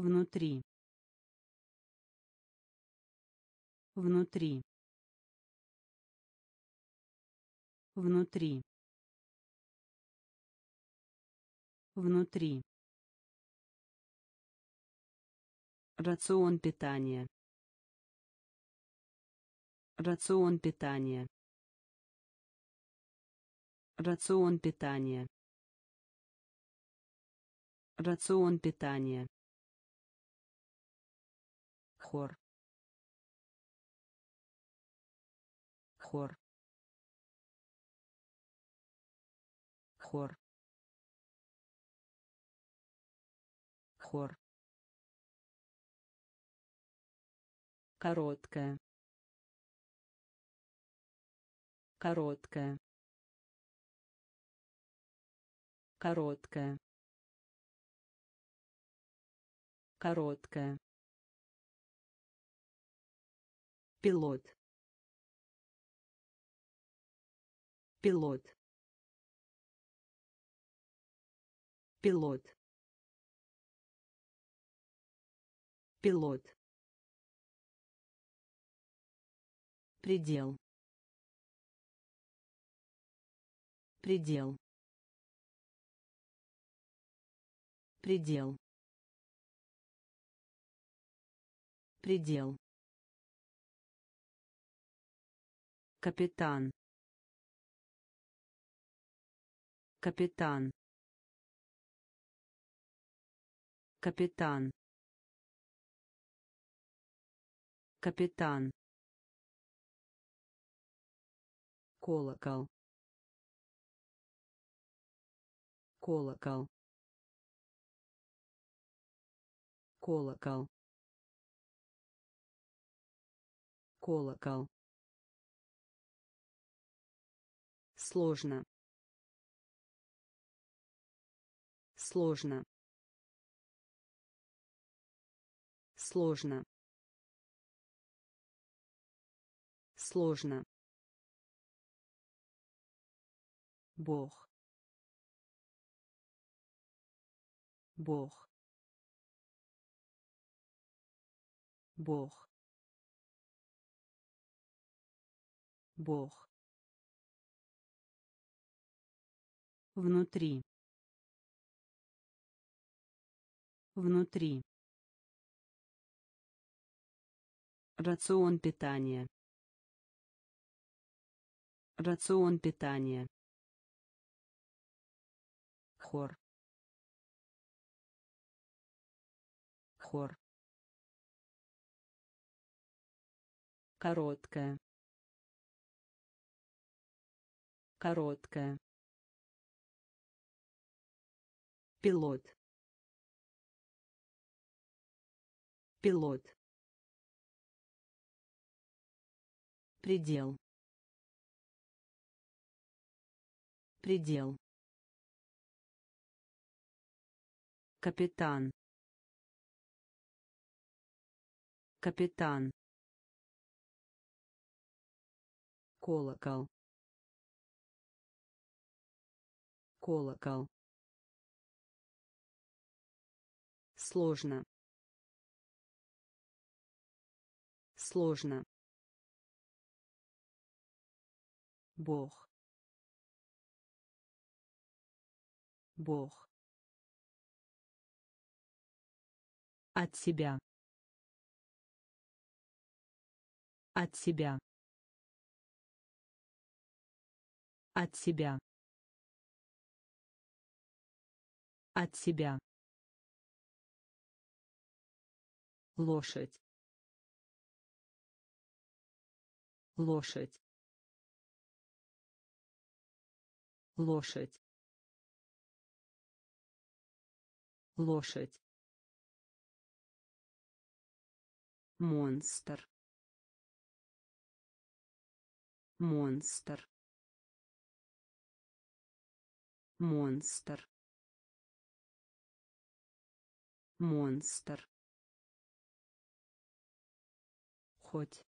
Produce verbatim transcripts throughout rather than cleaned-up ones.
внутри, внутри, внутри, внутри, рацион питания, рацион питания, рацион питания, рацион питания, хор, хор, хор, хор, короткая, короткая, короткая, короткая, пилот, пилот, пилот, пилот, предел, предел, предел, предел, капитан, капитан, капитан, капитан, колокол, колокол, колокол, колокол, сложно, сложно, сложно, сложно, Бог, Бог, Бог, Бог, внутри, внутри, рацион питания, рацион питания, хор, хор, короткая, короткая, пилот, пилот, предел, предел, капитан, капитан, колокол, колокол, сложно, сложно, Бог, Бог, от себя, от себя, от себя, от себя, лошадь, лошадь, лошадь, лошадь, монстр, монстр, монстр, монстр, хоть,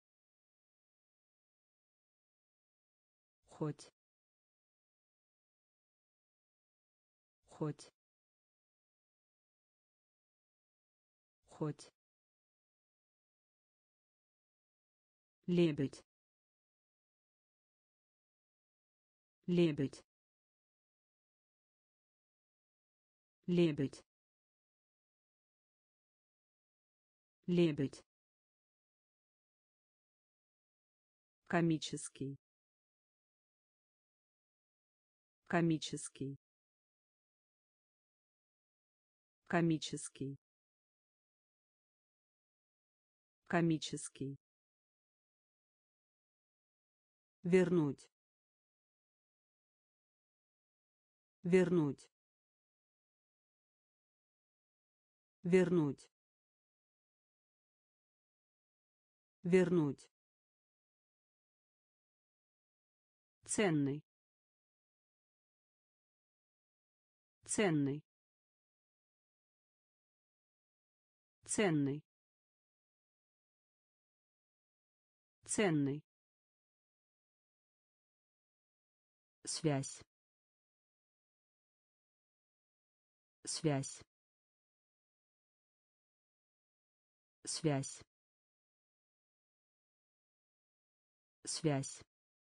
хоть, хоть, хоть, лебедь, лебедь, лебедь, лебедь, комический, комический, комический, комический, вернуть, вернуть, вернуть, вернуть, ценный, ценный, ценный, ценный, связь, связь, связь, связь,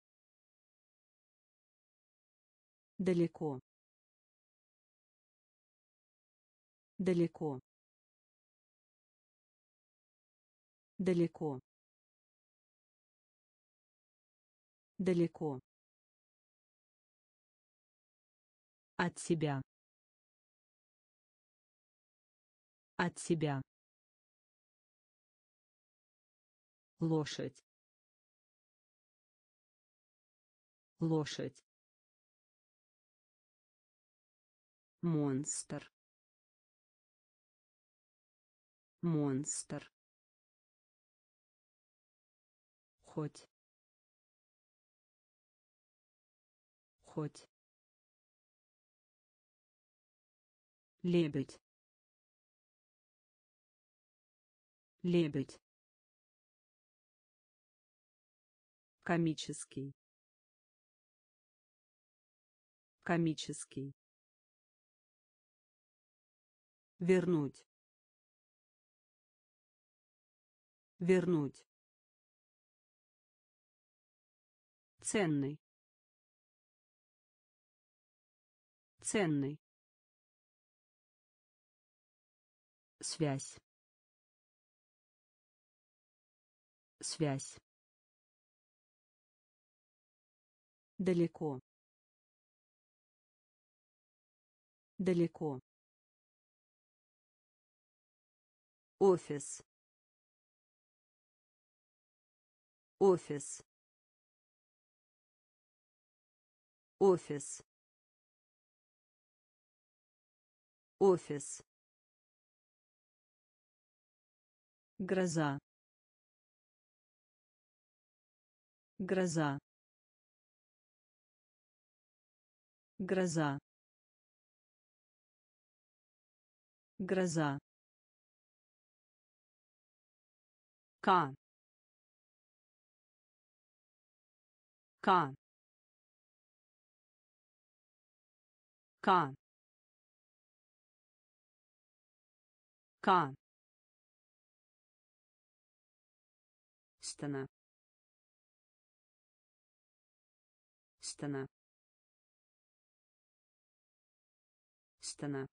далеко, далеко, далеко, далеко, от себя, от себя, лошадь, лошадь, монстр, монстр, хоть, хоть, лебедь, лебедь, комический, комический, вернуть, вернуть, ценный, ценный, связь, связь, далеко, далеко, офис, офис, офис, офис, гроза, гроза, гроза, гроза, К, К, К, К, стена, стена, стена,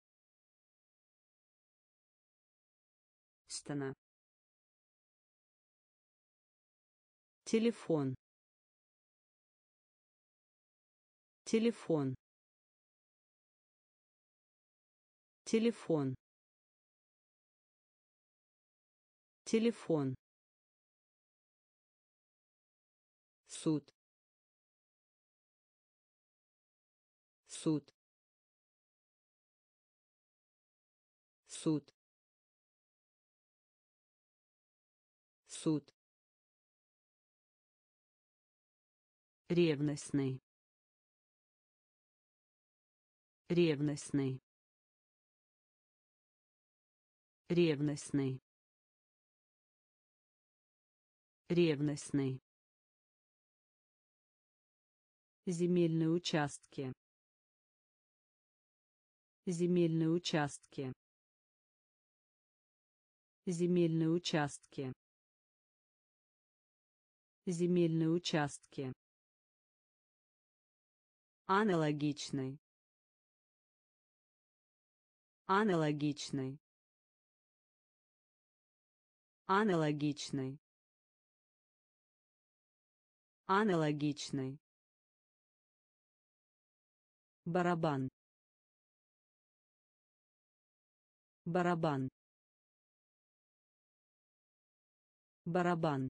стена, телефон, телефон, телефон, телефон, суд, суд, суд, суд, ревностный, ревностный, ревностный, ревностный, земельные участки, земельные участки, Земельные участки. Земельные участки. Аналогичный. Аналогичный. Аналогичный. Аналогичный. Барабан. Барабан. Барабан.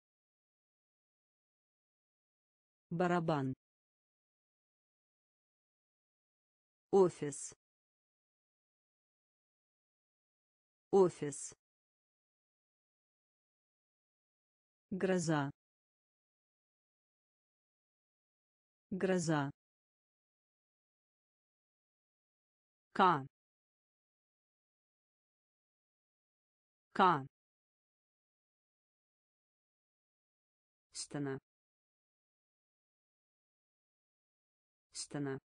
Барабан. Офис. Офис. Гроза. Гроза. К. К. Стена. Стена.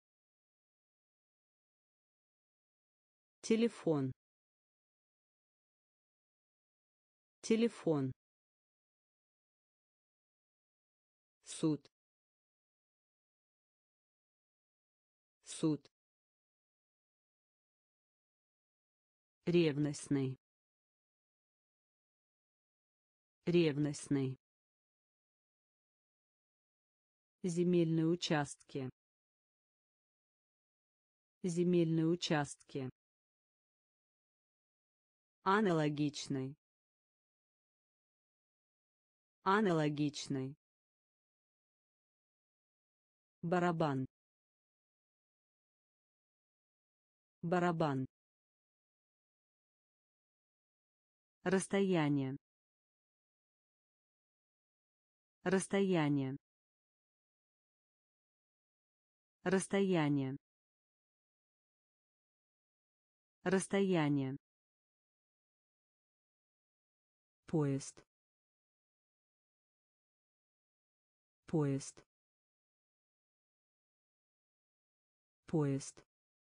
Телефон. Телефон. Суд. Суд. Ревностный. Ревностный. Земельные участки. Земельные участки. Аналогичный. Аналогичный. Барабан. Барабан. Расстояние. Расстояние. Расстояние. Расстояние. Поезд. Поезд. Поезд.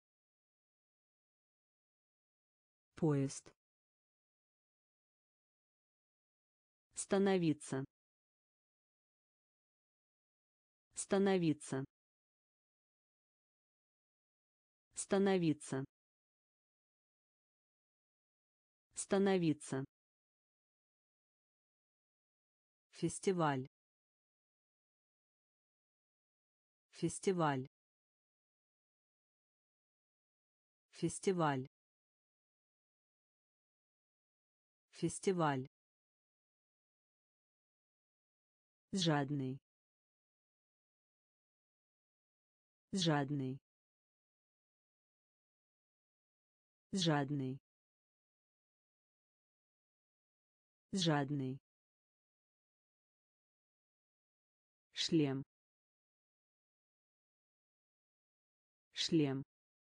Поезд. Становиться. Становиться. Становиться. Становиться. Фестиваль. Фестиваль. Фестиваль. Фестиваль. Жадный. Жадный. Жадный. Жадный. Шлем. Шлем.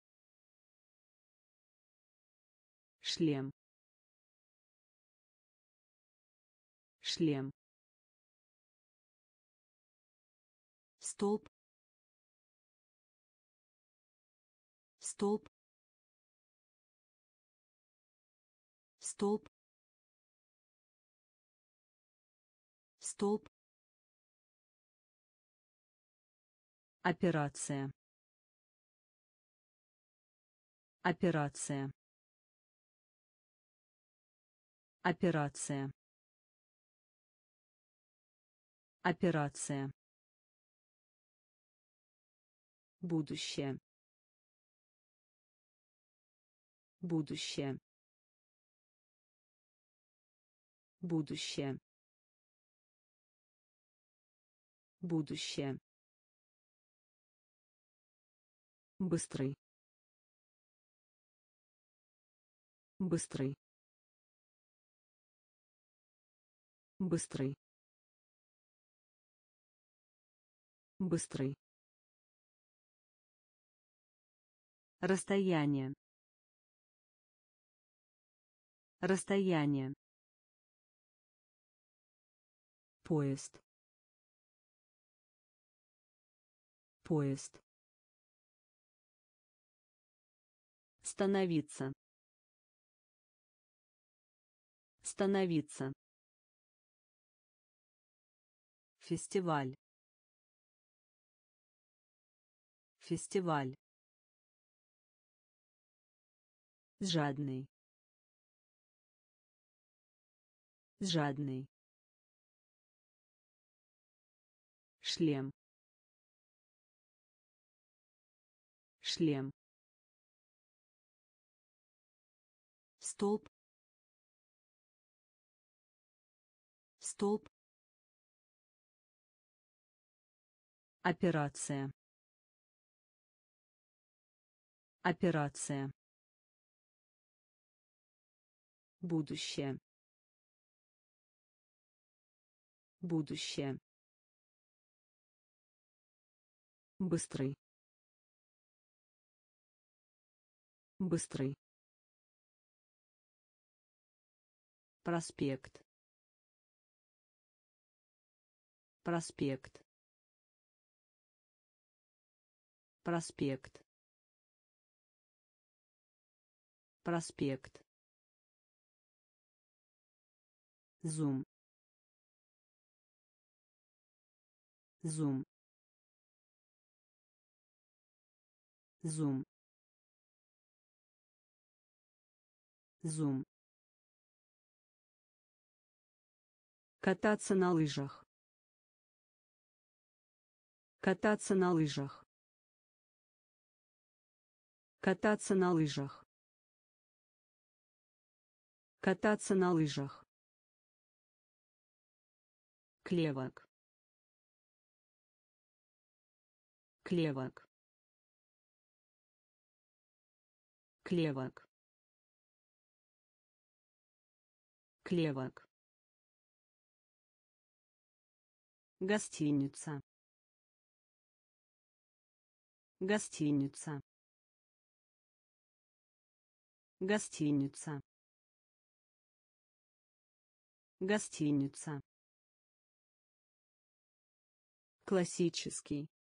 Шлем. Шлем. Столб. Столб. Столб. Столб. Операция. Операция. Операция. Операция. Будущее. Будущее. Будущее. Будущее. Быстрый. Быстрый. Быстрый. Быстрый. Расстояние. Расстояние. Поезд. Поезд. Становиться. Остановиться. Фестиваль. Фестиваль. Жадный. Жадный. Шлем. Шлем. Столб. Столб. Операция. Операция. Будущее. Будущее. Быстрый. Быстрый. Проспект. Проспект. Проспект. Проспект. Зум. Зум. Зум. Зум. Кататься на лыжах. Кататься на лыжах. Кататься на лыжах. Кататься на лыжах. Клевок. Клевок. Клевок. Клевок. Гостиница. Гостиница. Гостиница. Гостиница. Классический.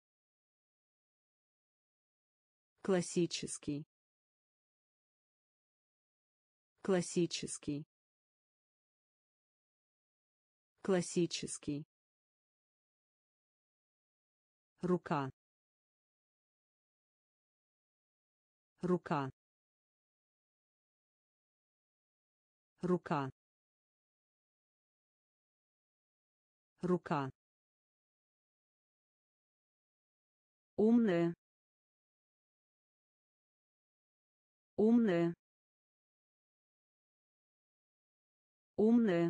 Классический. Классический. Классический. Рука. Рука. Рука. Рука. Умная. Умная. Умная.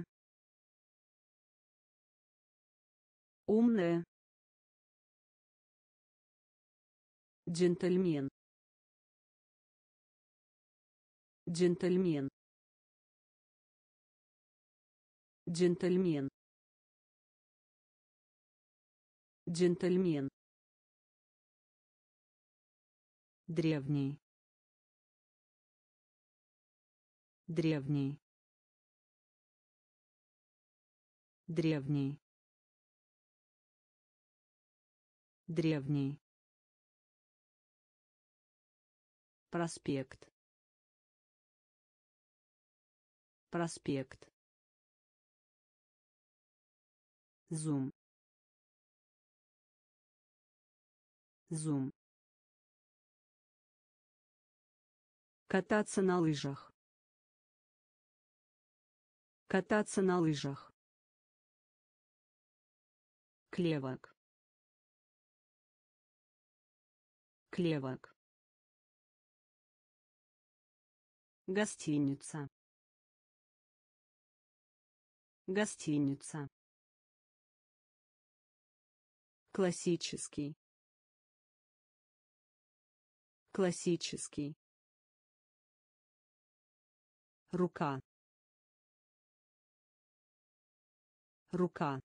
Умная. Джентльмен. Джентльмен. Джентльмен. Джентльмен. Древний. Древний. Древний. Древний. Проспект. Проспект. Зум. Зум. Кататься на лыжах. Кататься на лыжах. Клевок. Клевок. Гостиница. Гостиница. Классический. Классический. Рука. Рука.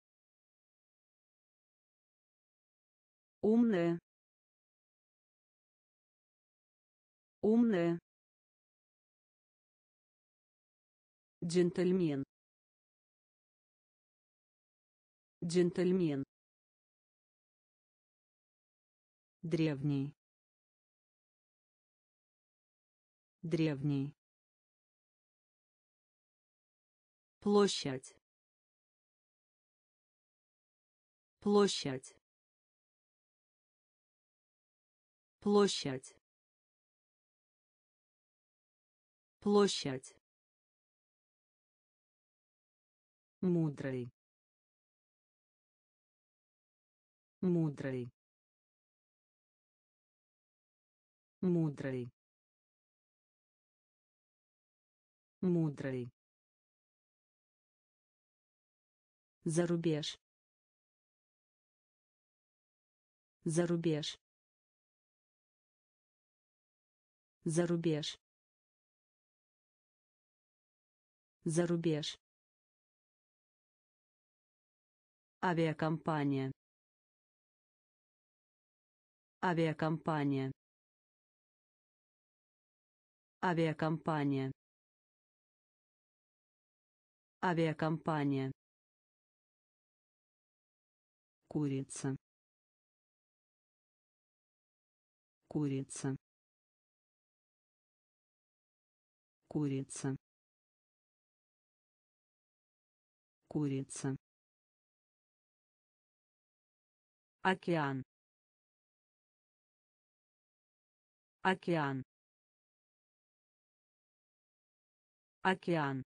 Умная. Умная. Джентльмен. Джентльмен. Древний. Древний. Площадь. Площадь. Площадь. Площадь. Мудрый. Мудрый. Мудрый. Мудрый. Зарубеж. Зарубеж. Зарубеж. Зарубеж. Авиакомпания. Авиакомпания. Авиакомпания. Авиакомпания. Курица. Курица. Курица. Курица. Океан. Океан. Океан.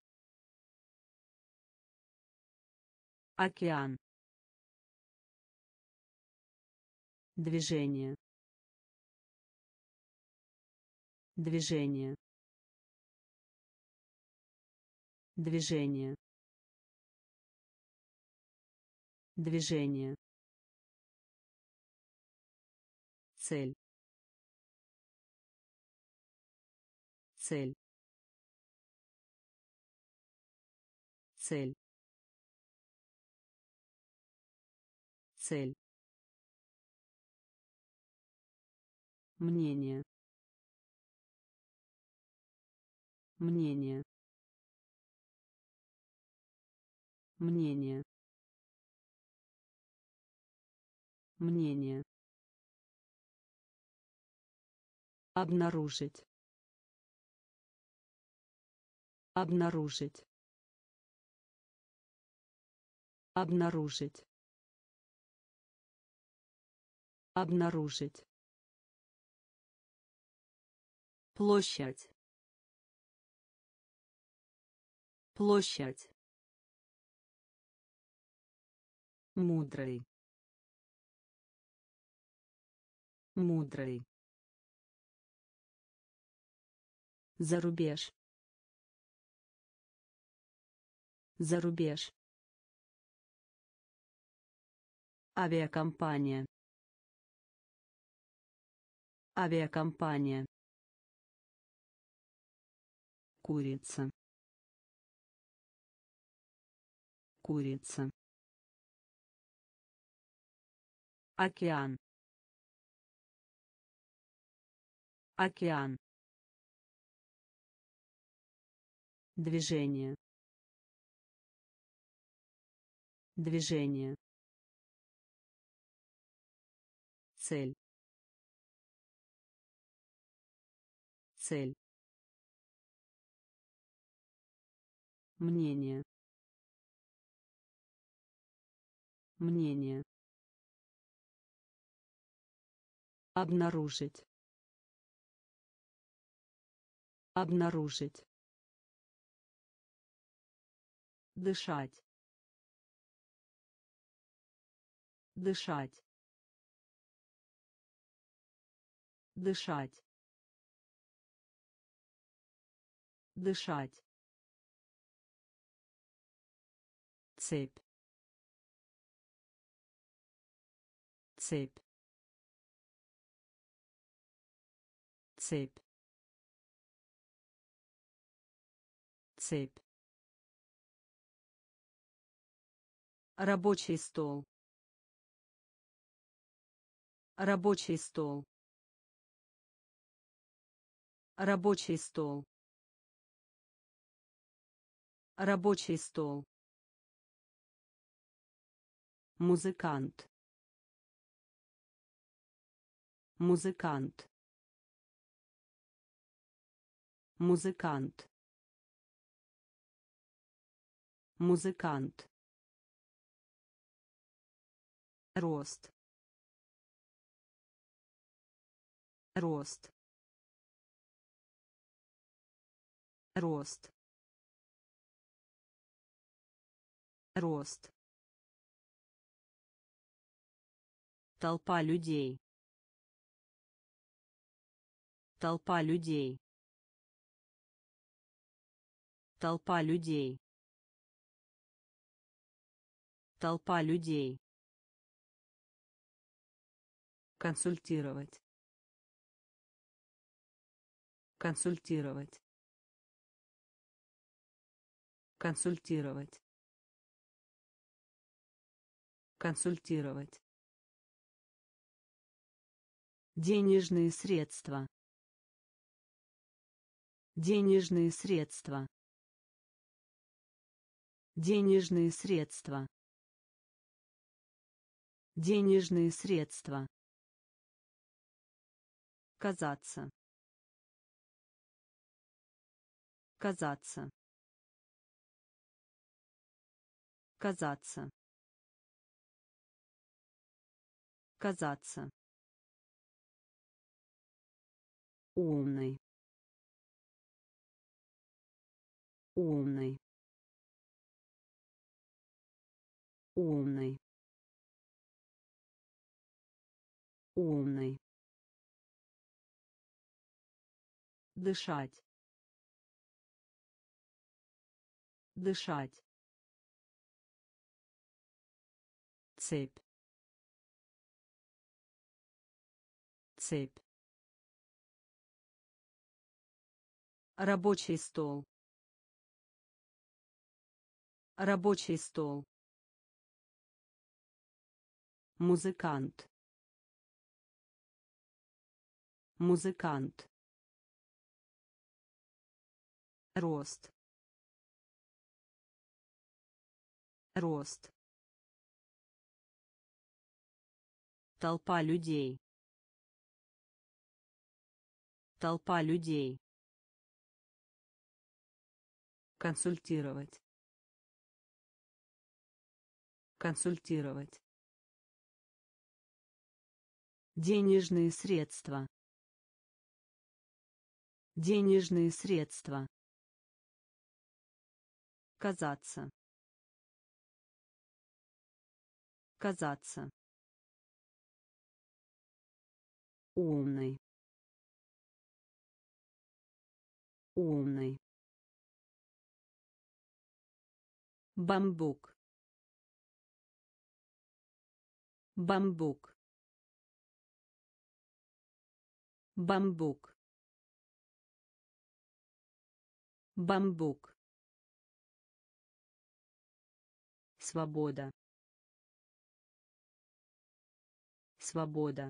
Океан. Движение. Движение. Движение. Движение. Цель. Цель. Цель. Цель. Мнение. Мнение. Мнение. Мнение. Обнаружить. Обнаружить. Обнаружить. Обнаружить. Площадь. Площадь. Мудрый. Мудрый. Зарубеж. Зарубеж. Авиакомпания. Авиакомпания. Курица. Курица. Океан. Океан. Движение. Движение. Цель. Цель. Мнение. Мнение. Обнаружить. Обнаружить. Дышать. Дышать. Дышать. Дышать. Цепь. Цепь. Цепь. Цепь. Рабочий стол. Рабочий стол. Рабочий стол. Рабочий стол. Музыкант. Музыкант. Музыкант. Музыкант. Рост. Рост. Рост. Рост. Толпа людей. Толпа людей. Толпа людей. Толпа людей. Консультировать. Консультировать. Консультировать. Консультировать. Денежные средства. Денежные средства. Денежные средства. Денежные средства. Казаться. Казаться. Казаться. Казаться. Умный. Умный. Умный. Умный. Дышать. Дышать. Цепь. Цепь. Рабочий стол. Рабочий стол. Музыкант. Музыкант. Рост. Рост. Толпа людей. Толпа людей. Консультировать. Консультировать. Денежные средства. Денежные средства. Казаться. Казаться. Умный. Умный. Бамбук. Бамбук. Бамбук. Бамбук. Свобода. Свобода.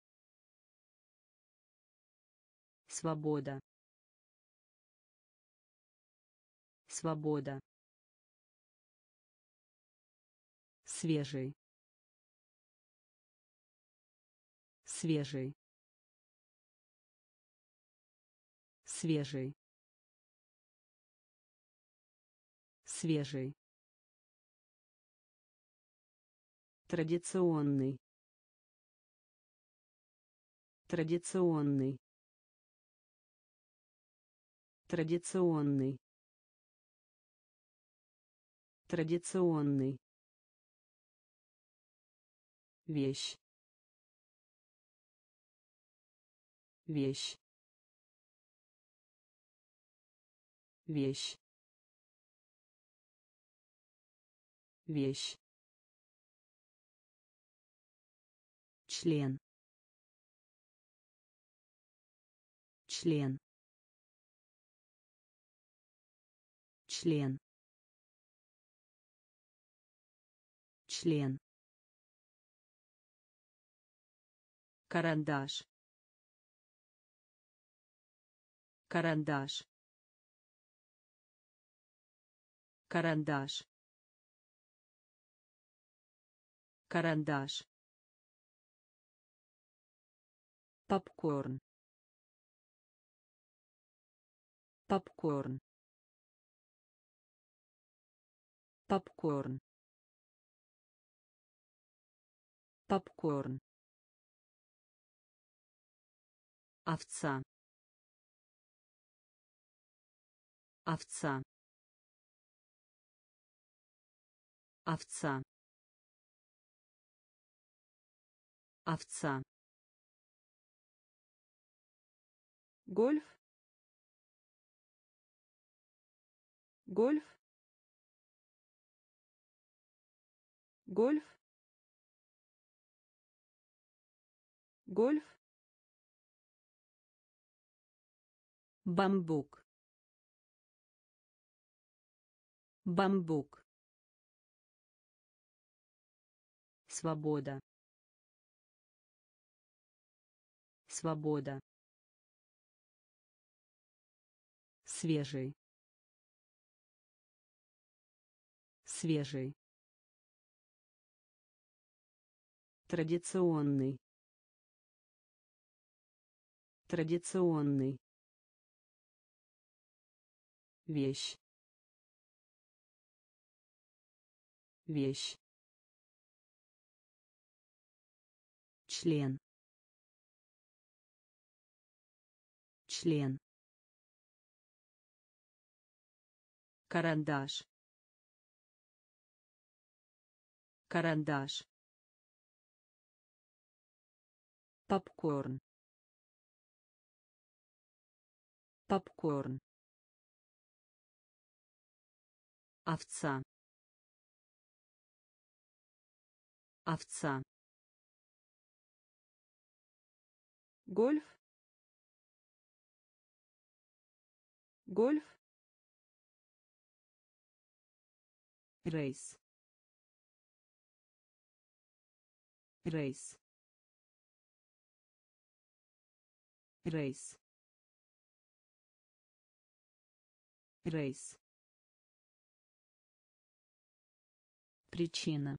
Свобода. Свобода. Свежий. Свежий. Свежий. Свежий. Традиционный. Традиционный. Традиционный. Традиционный. Вещь. Вещь. Вещь. Вещь. Член. Член. Член. Член. Карандаш. Карандаш. Карандаш. Карандаш. Попкорн. Попкорн. Попкорн. Попкорн. Овца. Овца. Овца. Овца. Гольф. Гольф. Гольф. Гольф. Бамбук. Бамбук. Свобода. Свобода. Свежий. Свежий. Традиционный. Традиционный. Вещь. Вещь. Член. Член. Карандаш. Карандаш. Попкорн. Попкорн. Овца. Овца. Гольф. Гольф. Рейс. Рейс. Рейс. Рейс. Причина.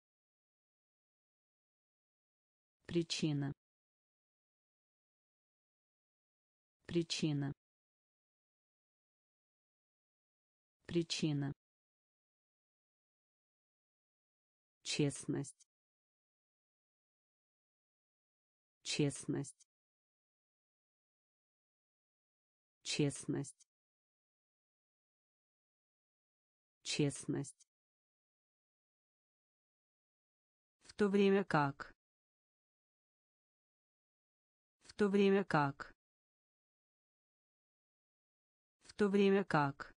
Причина. Причина. Причина. Честность. Честность. Честность. Честность. В то время как. В то время как. В то время как.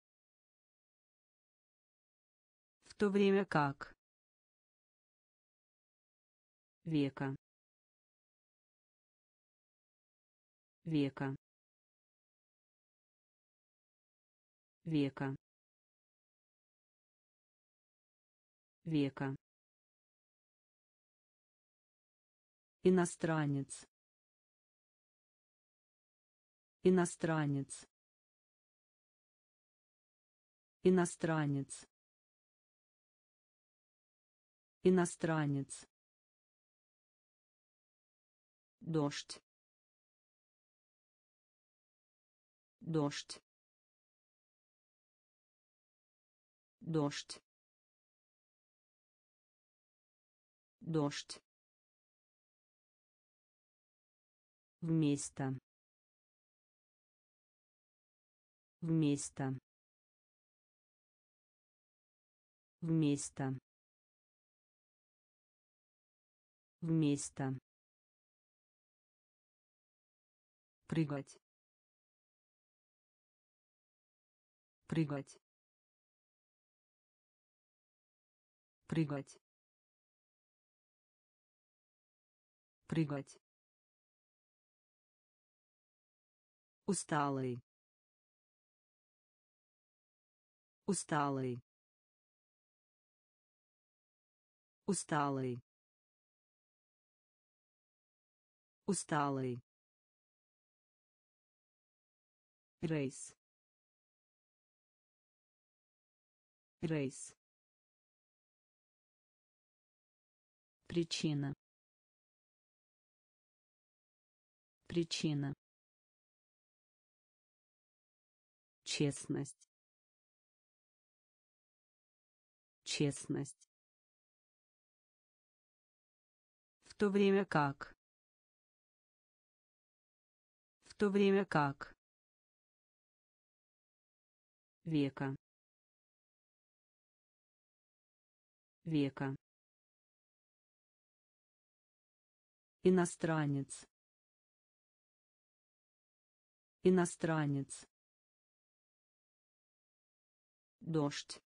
В то время как. Века. Века. Века. Века. Иностранец. Иностранец. Иностранец. Иностранец. Дождь. Дождь. Дождь. Дождь. Вместо. Вместо. Вместо. Вместо. Прыгать. Прыгать. Прыгать. Прыгать. Усталый. Усталый. Усталый. Усталый. Рейс. Рейс. Причина. Причина. Честность. Честность. В то время как. В то время как. Века. Века. Иностранец. Иностранец. Дождь.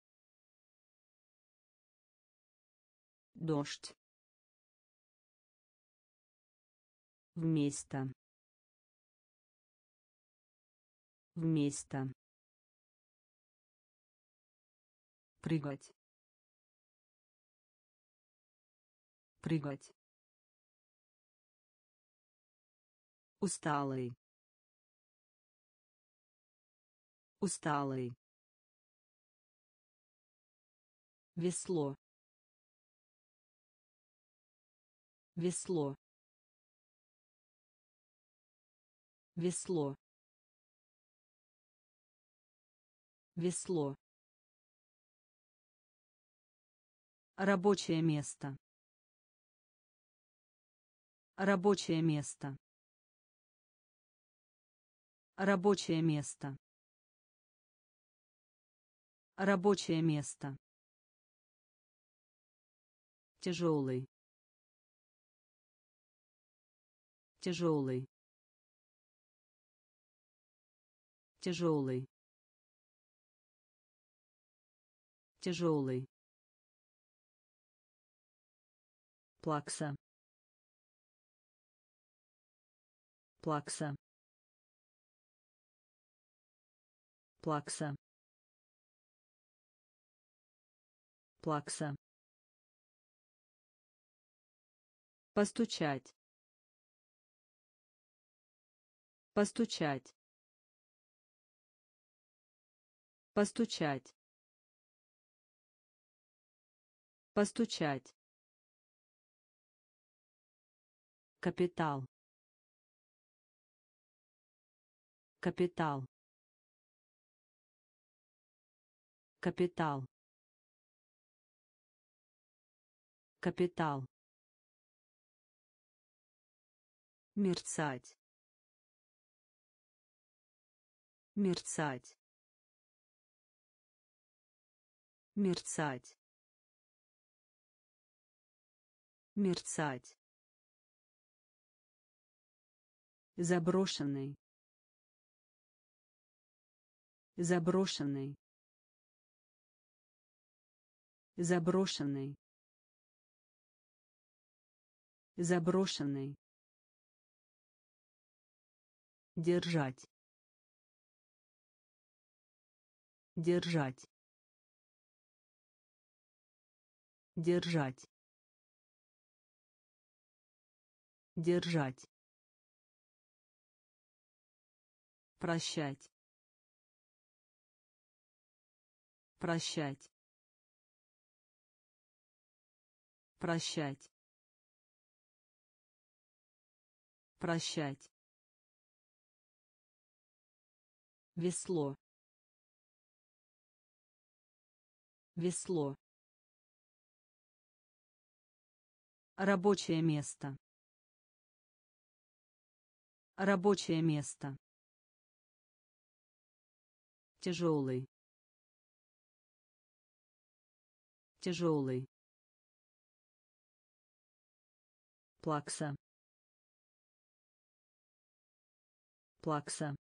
Дождь. Вместо. Вместо. Прыгать. Прыгать. Усталый. Усталый. Весло. Весло. Весло. Весло. Рабочее место. Рабочее место. Рабочее место. Рабочее место. Тяжелый. Тяжелый. Тяжелый. Тяжелый. Плакса. Плакса. Плакса. Плакса. Постучать. Постучать. Постучать. Постучать. Капитал. Капитал. Капитал. Капитал. Мерцать. Мерцать. Мерцать. Мерцать. Заброшенный. Заброшенный. Заброшенный. Заброшенный. Держать. Держать. Держать. Держать. Прощать. Прощать. Прощать. Прощать. Весло. Весло. Рабочее место. Рабочее место. Тяжелый. Тяжелый. Плакса. Плакса.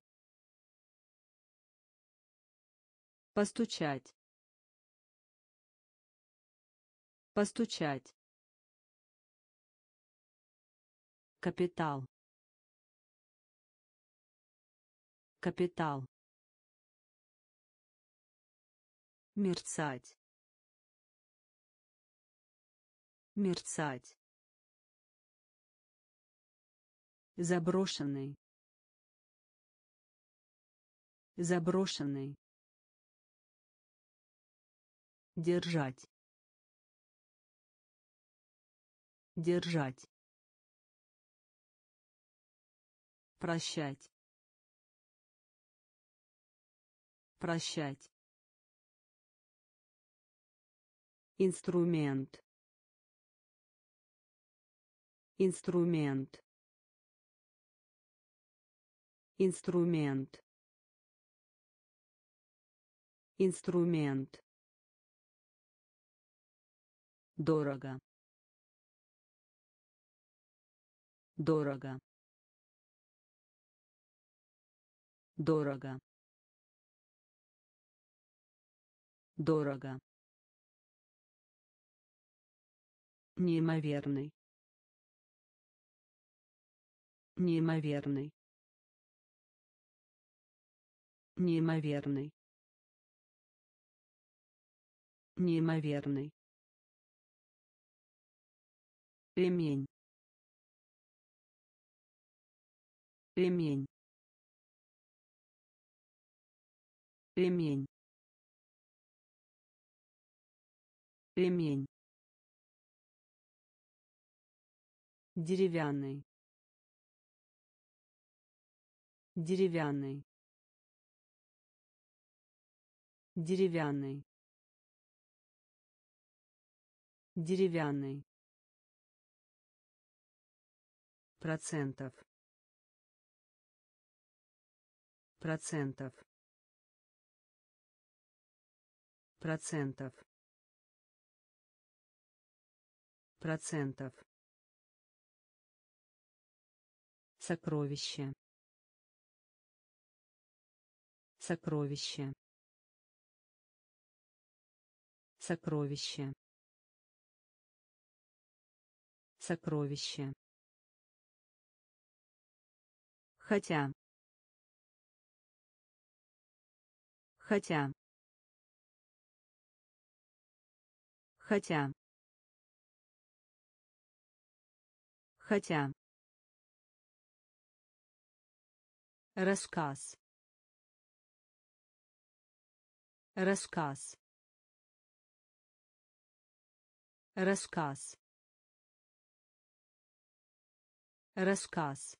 Постучать. Постучать. Капитал. Капитал. Мерцать. Мерцать. Заброшенный. Заброшенный. Держать. Держать. Прощать. Прощать. инструмент, инструмент, инструмент, инструмент, дорого, дорого, дорого, дорого, неимоверный, неимоверный, неимоверный, неимоверный, ремень, ремень, ремень, ремень, деревянный, деревянный, деревянный, деревянный, процентов, процентов, процентов, процентов, сокровище, сокровище, сокровище, сокровище, хотя, хотя, хотя, хотя, рассказ, рассказ, рассказ, рассказ,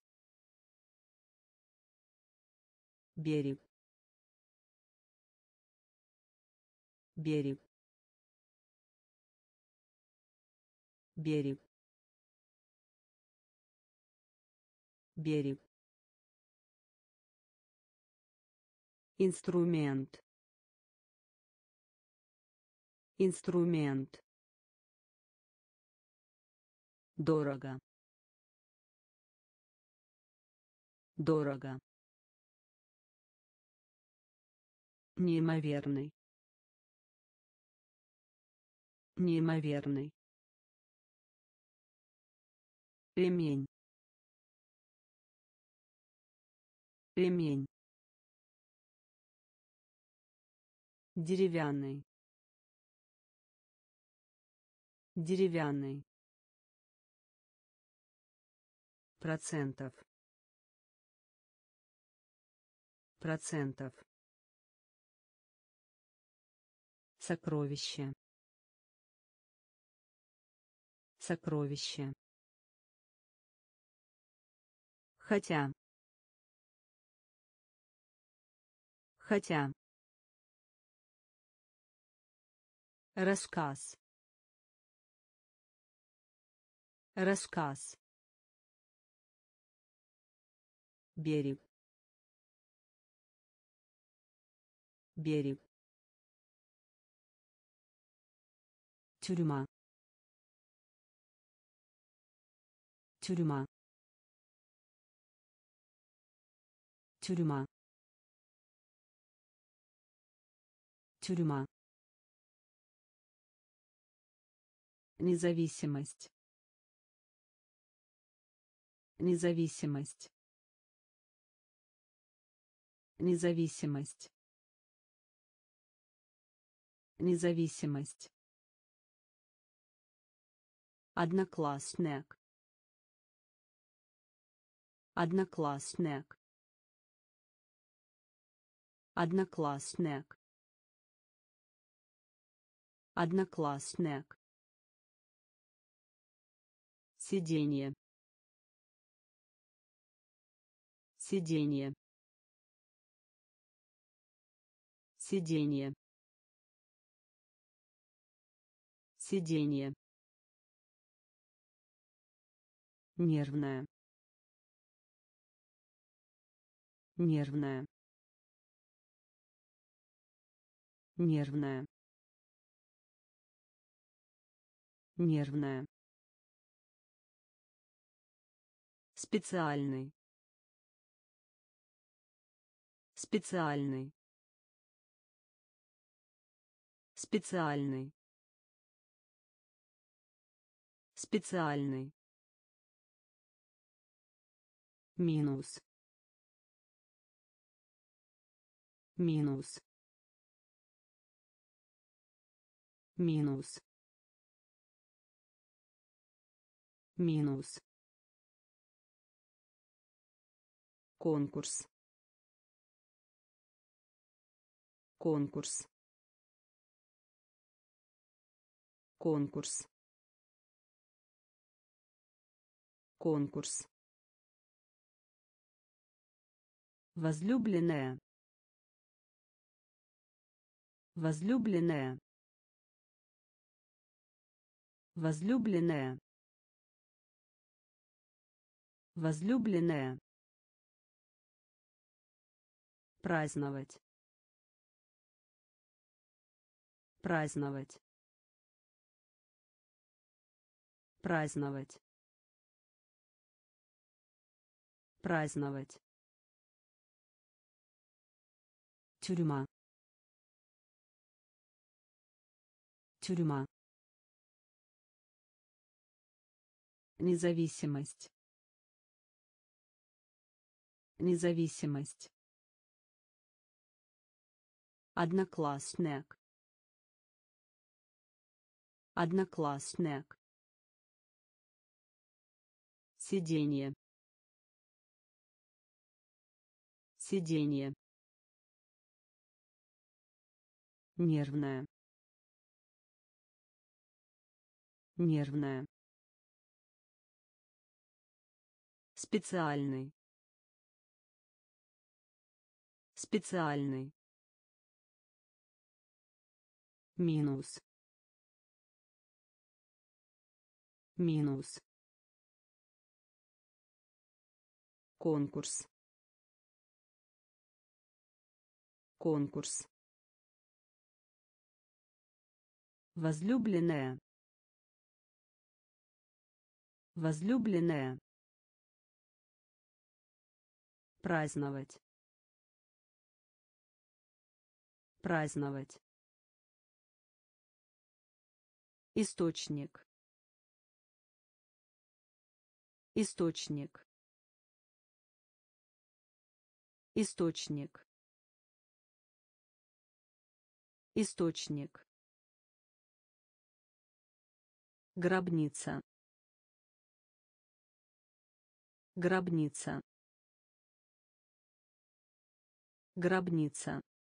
берег, берег, берег, берег, инструмент, инструмент, дорого, дорого, неимоверный, неимоверный, ремень, ремень, деревянный, деревянный, процентов, процентов, сокровище, сокровище, хотя, хотя, рассказ, рассказ, берег, берег, тюрьма, тюрьма, тюрьма, тюрьма, независимость, независимость, независимость, независимость, одноклассник, одноклассник, одноклассник, одноклассник, сиденье, сиденье, сиденье, Сиденье. Нервная. Нервная. Нервная. Нервная. Специальный. Специальный. Специальный. Специальный. Минус. Минус. Минус. Минус. Конкурс. Конкурс. Конкурс. Конкурс. Возлюбленная. Возлюбленная. Возлюбленная. Возлюбленная. Праздновать. Праздновать. Праздновать. Праздновать. Тюрьма. Тюрьма. Независимость. Независимость. Одноклассник. Одноклассник. Сиденье. Сиденье. Нервная. Нервная. Специальный. Специальный. Минус. Минус. Конкурс. Конкурс. Возлюбленная. Возлюбленная. Праздновать. Праздновать. Источник. Источник. Источник. Источник. Гробница. Гробница. Гробница.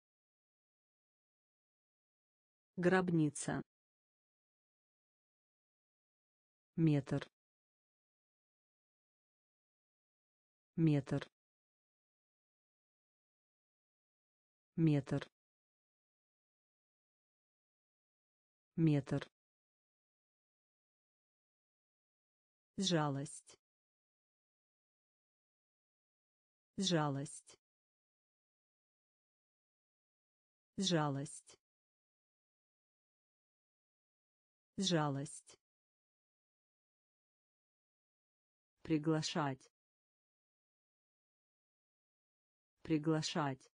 Гробница. Метр. Метр. Метр. Метр. Жалость. Жалость. Жалость. Жалость. Приглашать. Приглашать.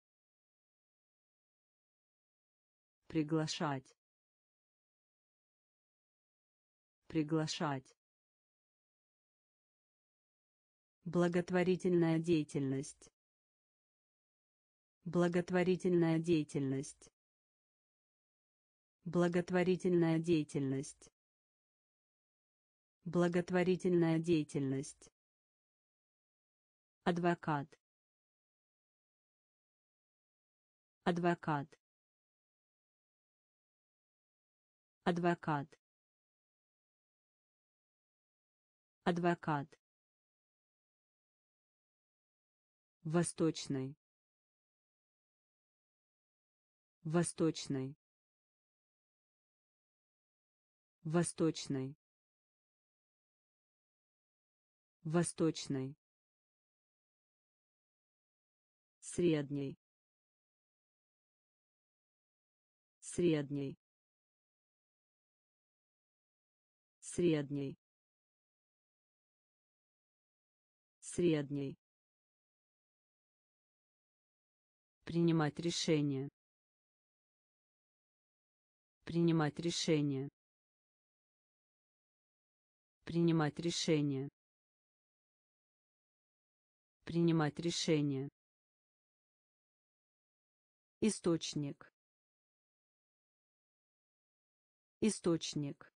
Приглашать. Приглашать. Благотворительная деятельность. Благотворительная деятельность. Благотворительная деятельность. Благотворительная деятельность. Адвокат. Адвокат. Адвокат. Адвокат. Восточный. Восточный. Восточный. Восточный. Средний. Средний. Средний. Средний. Принимать решение. Принимать решение. Принимать решение. Принимать решение. Источник. Источник.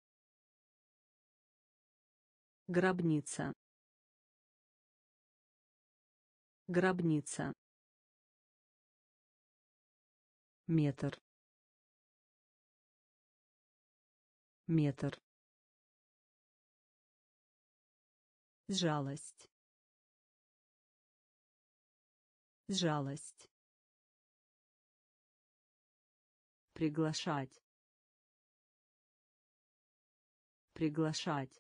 Гробница. Гробница. Метр. Метр. Жалость. Жалость. Приглашать. Приглашать.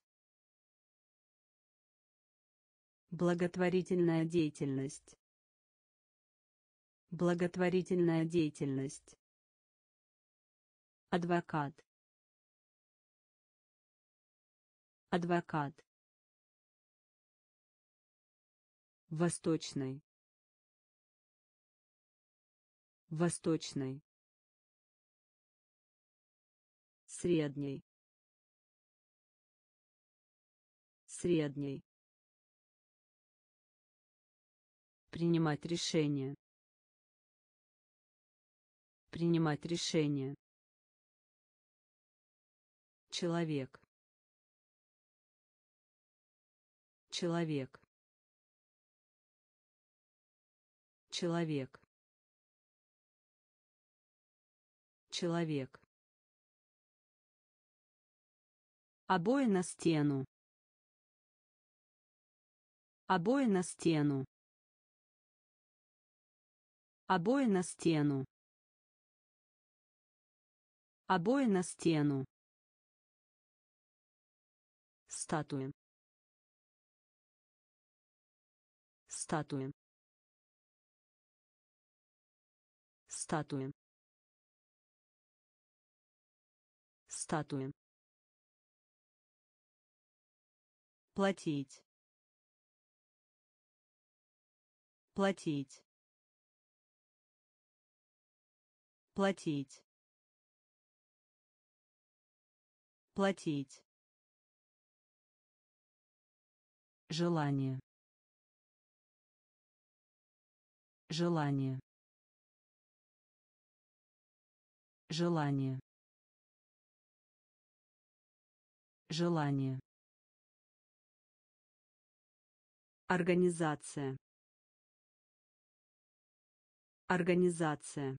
Благотворительная деятельность. Благотворительная деятельность. Адвокат. Адвокат. Восточный. Восточный. Средний. Средний. Принимать решение. Принимать решение. Человек. Человек. Человек. Человек. Обои на стену. Обои на стену. Обои на стену. Обои на стену. Статуя. Статуя. Статуя. Статуя. Платить. Платить. Платить. Платить. Желание. Желание. Желание. Желание. Организация. Организация.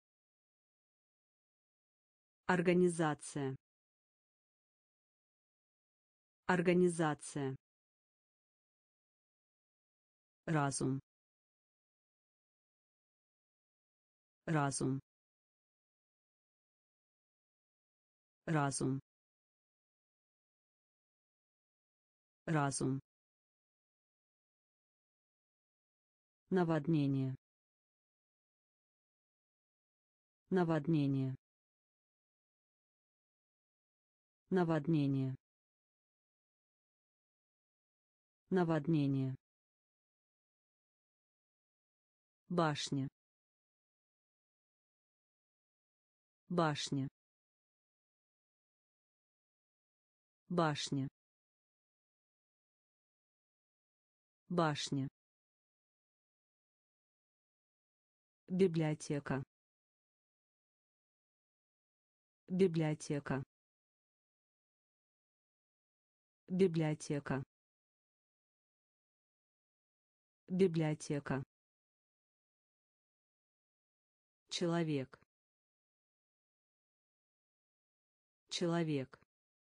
Организация. Организация. Разум. Разум. Разум. Разум. Наводнение. Наводнение. Наводнение. Наводнение. Башня. Башня. Башня. Башня. Библиотека. Библиотека. Библиотека. Библиотека. Человек. Человек.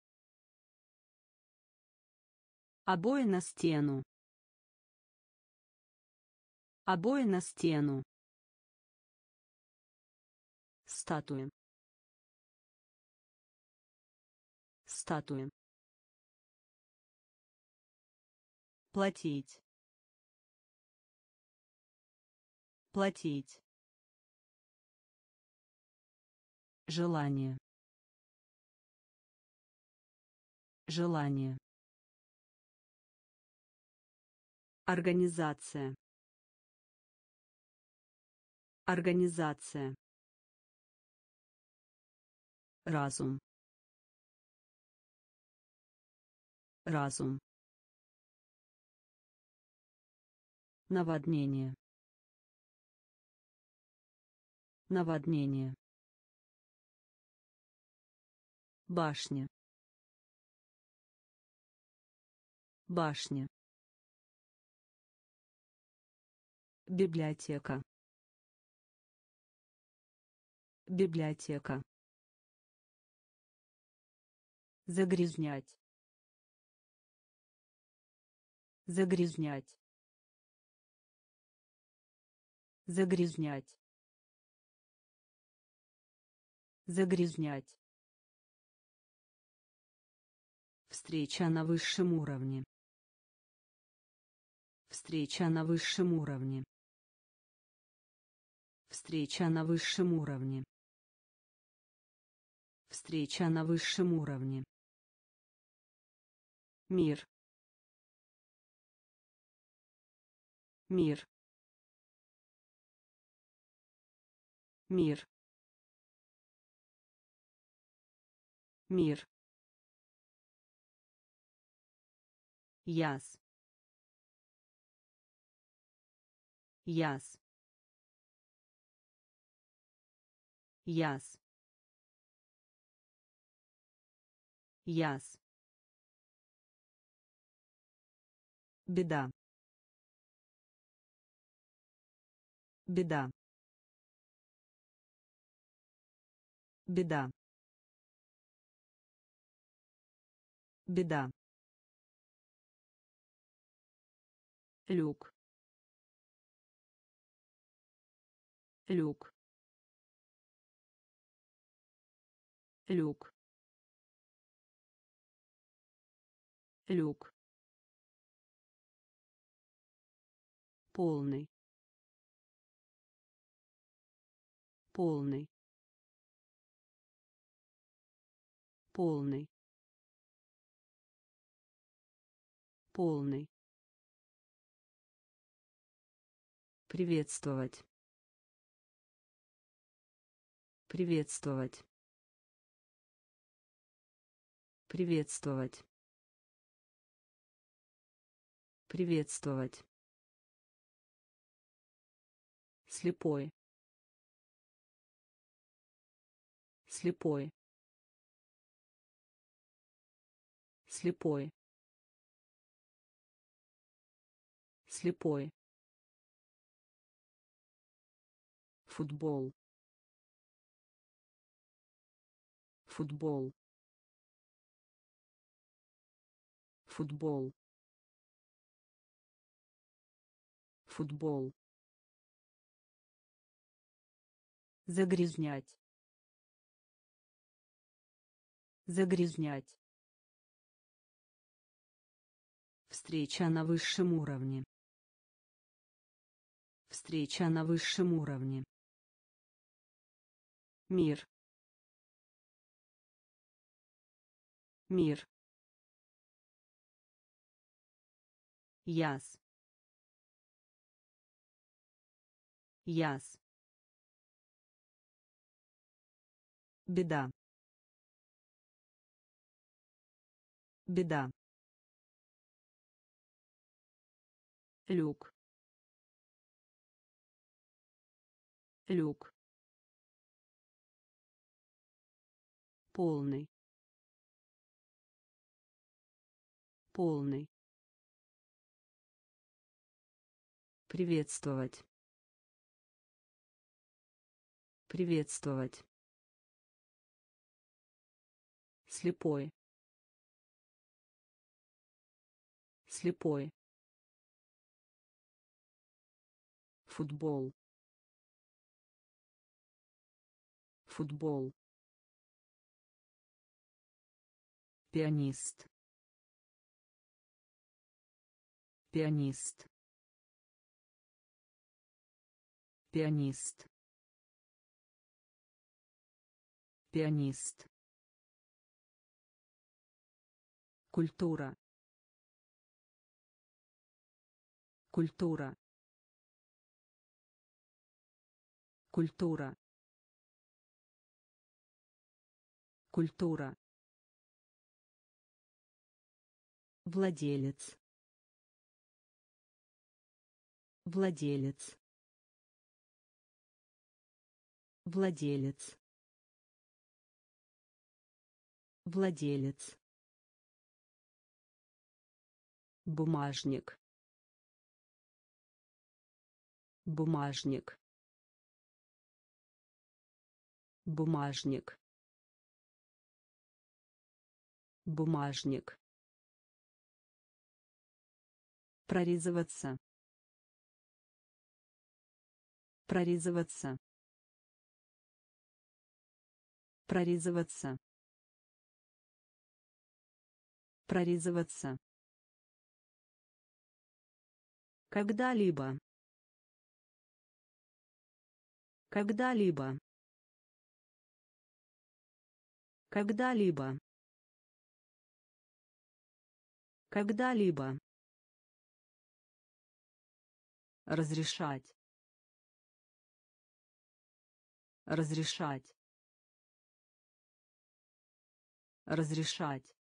Обои на стену. Обои на стену. Статуя. статуя, платить, платить, желание, желание, организация, организация, разум, разум, наводнение, наводнение, башня, башня, библиотека, библиотека, загрязнять, загрязнять, загрязнять, загрязнять, встреча на высшем уровне, встреча на высшем уровне, встреча на высшем уровне, встреча на высшем уровне, мир, мир, мир, мир, яс, яс, яс, яс, беда, беда, беда, беда, люк, люк, люк, люк, полный, полный, полный, полный, приветствовать, приветствовать, приветствовать, приветствовать, слепой, слепой, слепой, слепой, футбол, футбол, футбол, футбол, загрязнять, загрязнять, встреча на высшем уровне, встреча на высшем уровне, мир, мир, яс, яс, беда, беда, люк, люк, полный, полный, приветствовать, приветствовать, слепой, слепой, футбол, футбол, Пианист. Пианист. Пианист. Пианист. Культура. Культура. Культура. Культура. Владелец. Владелец. Владелец. Владелец. Бумажник. Бумажник. Бумажник. Бумажник. Прорезываться. Прорезываться. Прорезываться. Прорезываться. Когда-либо. Когда-либо. Когда-либо. Когда-либо. Разрешать. Разрешать. Разрешать.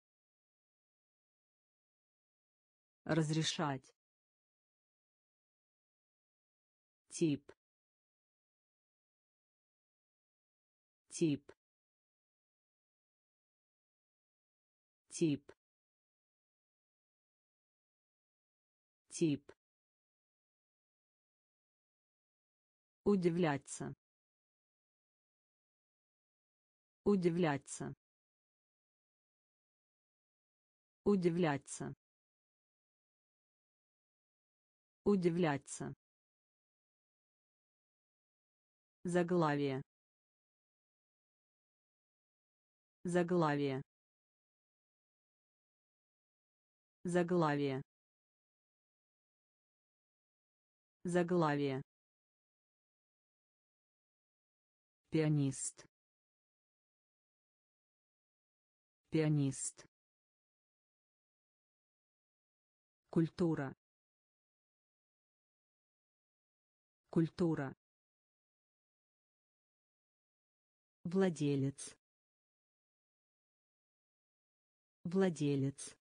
Разрешать. Тип. Тип. Тип. Тип. Удивляться. Удивляться. Удивляться. Удивляться. Заглавие. Заглавие. Заглавие. Заглавие. Пианист. Пианист. Культура. Культура. Владелец. Владелец.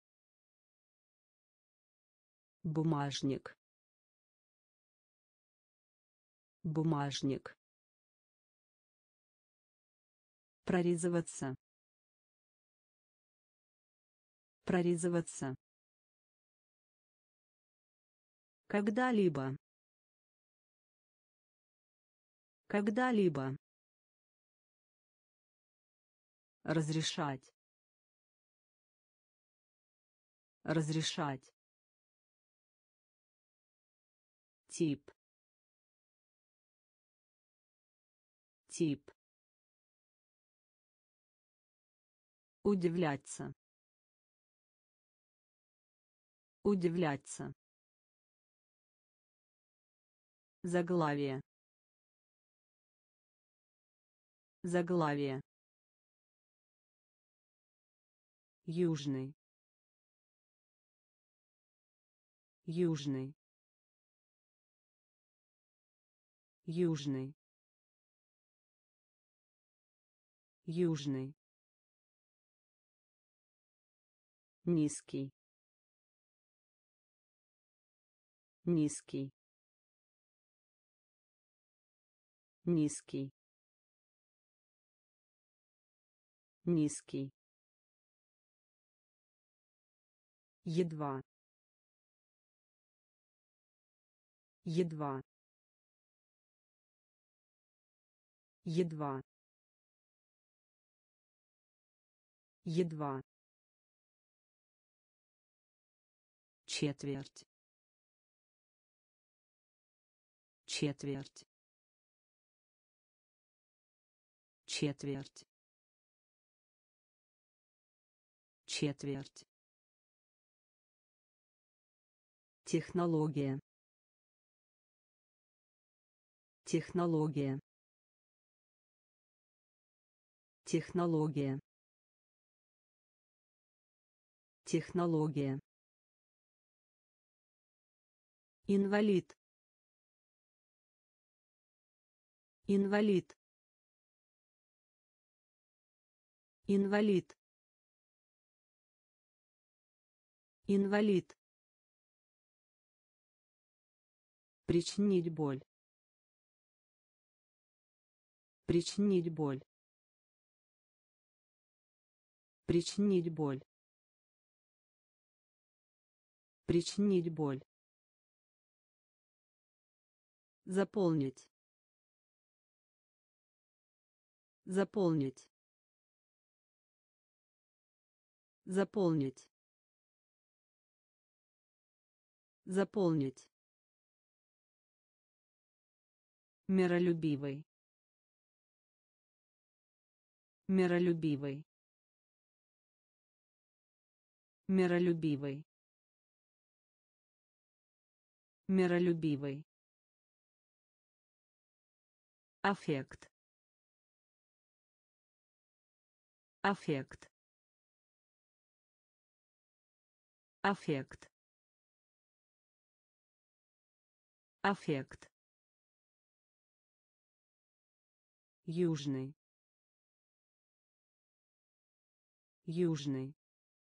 Бумажник. Бумажник. Прорезываться. Прорезываться. Когда-либо. Когда-либо. Разрешать. Разрешать. Тип. Тип. Удивляться. Удивляться. Заглавие. Заглавие. Южный. Южный. Южный. Южный. Низкий. Низкий. Низкий. Низкий. Едва. Едва. Едва. Едва. Четверть. Четверть. Четверть. Четверть. Технология. Технология. Технология. Технология. Инвалид. Инвалид. Инвалид. Инвалид. Причинить боль. Причинить боль. Причинить боль. Причинить боль. Заполнить. Заполнить. Заполнить. Заполнить. Миролюбивый. Миролюбивый. Миролюбивый. Миролюбивый. Аффект. Аффект. Аффект. Аффект. Южный. Южный.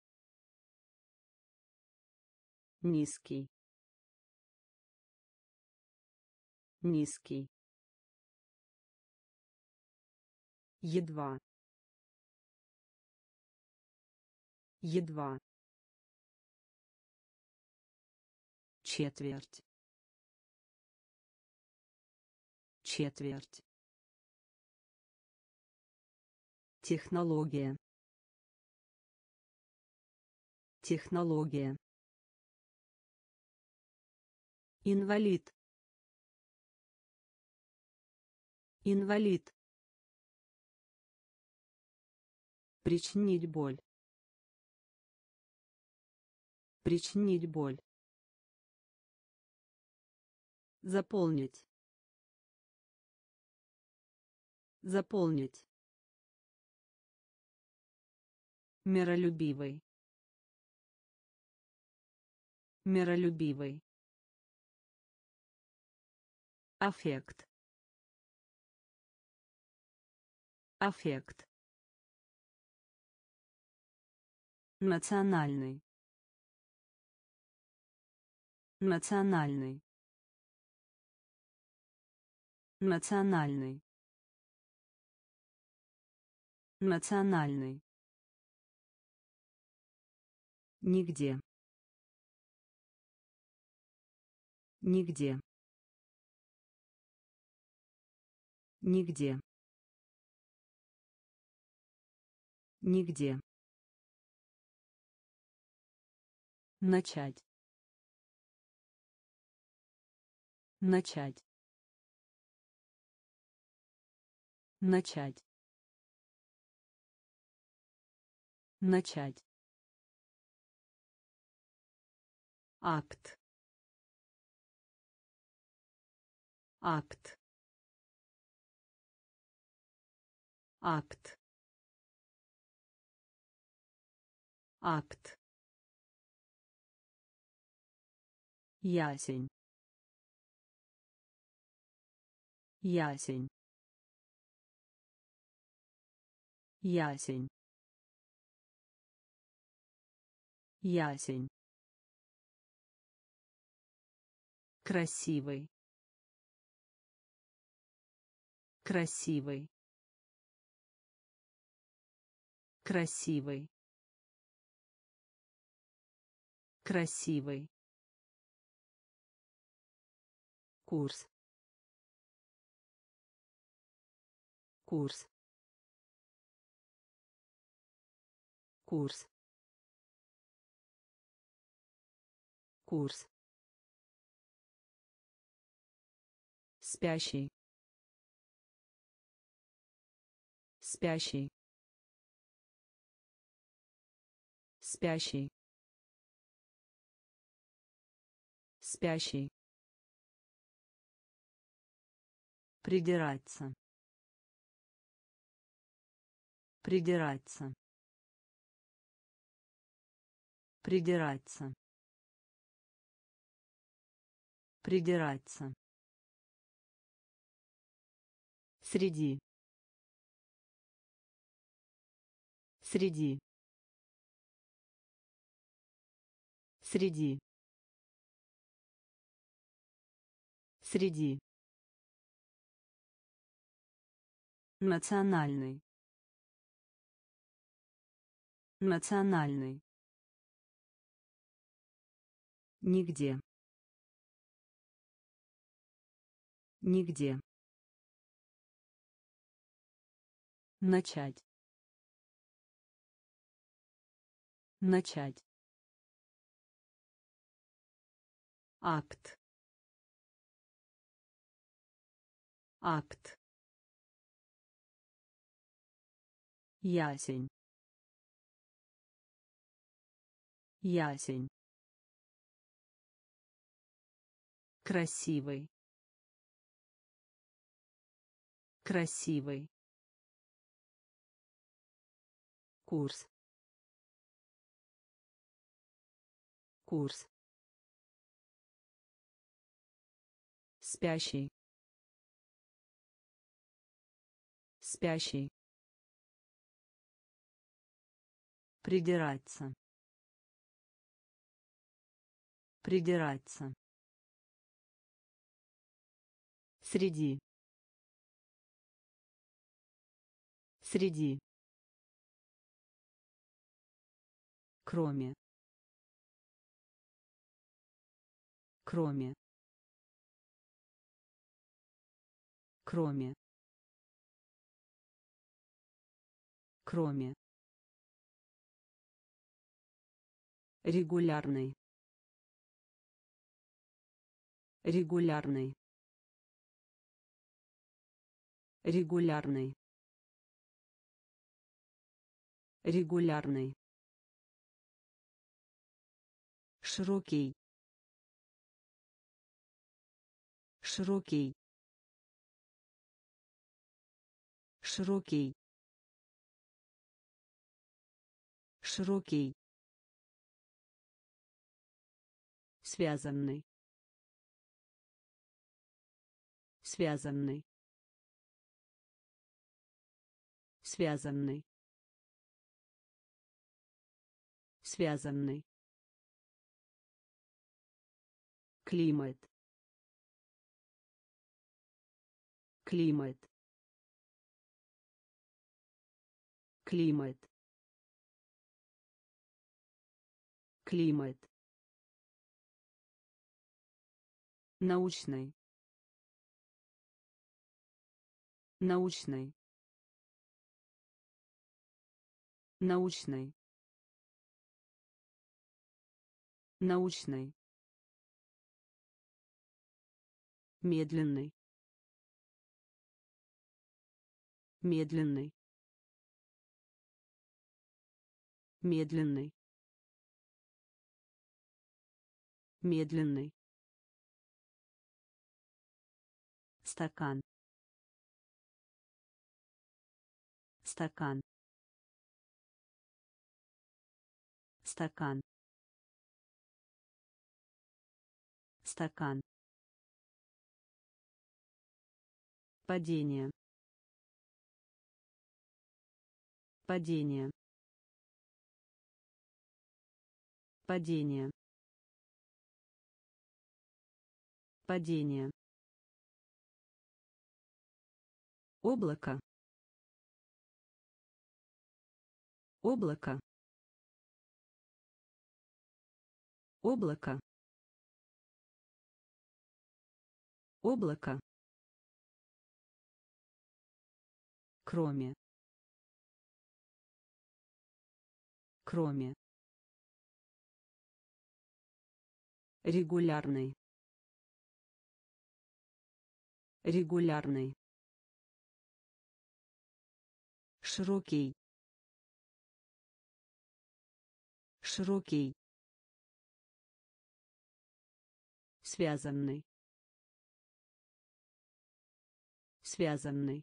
Низкий. Низкий. Едва. Едва. Четверть. Четверть. Технология. Технология. Инвалид. Инвалид. Причинить боль. Причинить боль. Заполнить. Заполнить. Миролюбивый. Миролюбивый. Аффект. Аффект. Национальный. Национальный. Национальный. Национальный. Нигде. Нигде. Нигде. Нигде. Начать. Начать. Начать. Начать. Акт. Акт. Акт. Акт. Ясень. Ясень. Ясень. Ясень. Красивый. Красивый. Красивый. Красивый. Курс. Курс. Курс. Курс. Спящий. Спящий. спящий, спящий, придираться, придираться, придираться, придираться, среди, среди, среди, среди, национальный, национальный, нигде, нигде, начать, начать, акт, акт, ясень, ясень, красивый, красивый, курс, курс, спящий, спящий, придираться, придираться, среди, среди, кроме, кроме, кроме, кроме, регулярный, регулярный, регулярный, регулярный, широкий, широкий, широкий, широкий, связанный, связанный, связанный, связанный, климат, климат, климат, климат, научный, научный, научный, научный, медленный, медленный, медленный, медленный, стакан, стакан, стакан, стакан, падение, падение, падение, падение, облако, облако, облако, облако, кроме, кроме, регулярный, регулярный, широкий, Широкий. Связанный. Связанный.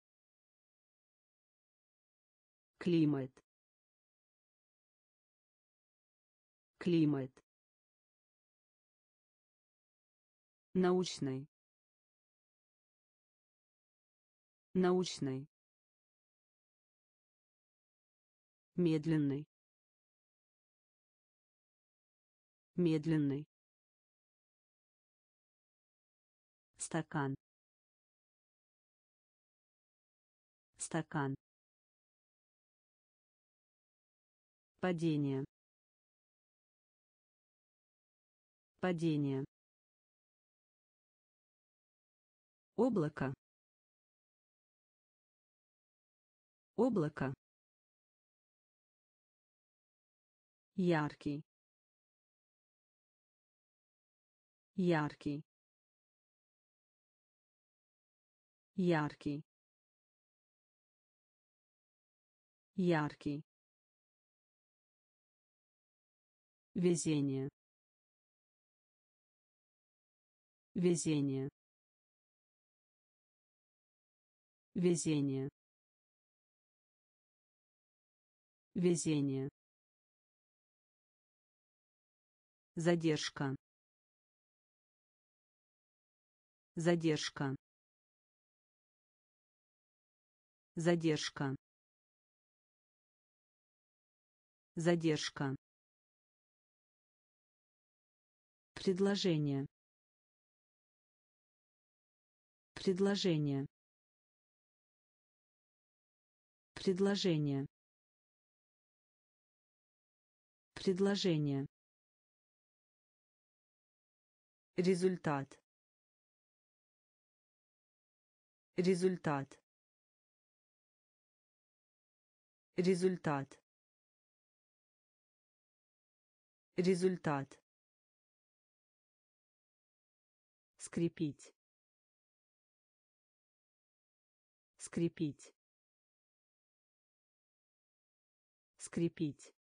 Климат. Климат. Научный. Научный. Медленный. Медленный. Стакан. Стакан. Падение. Падение. Облако. Облако. Яркий. Яркий. Яркий. Яркий. Везение. Везение. Везение. Везение. Задержка. Задержка. Задержка. Задержка. Предложение. Предложение. Предложение. Предложение. Результат. Результат. Результат. Результат. Скрепить. Скрепить. Скрепить.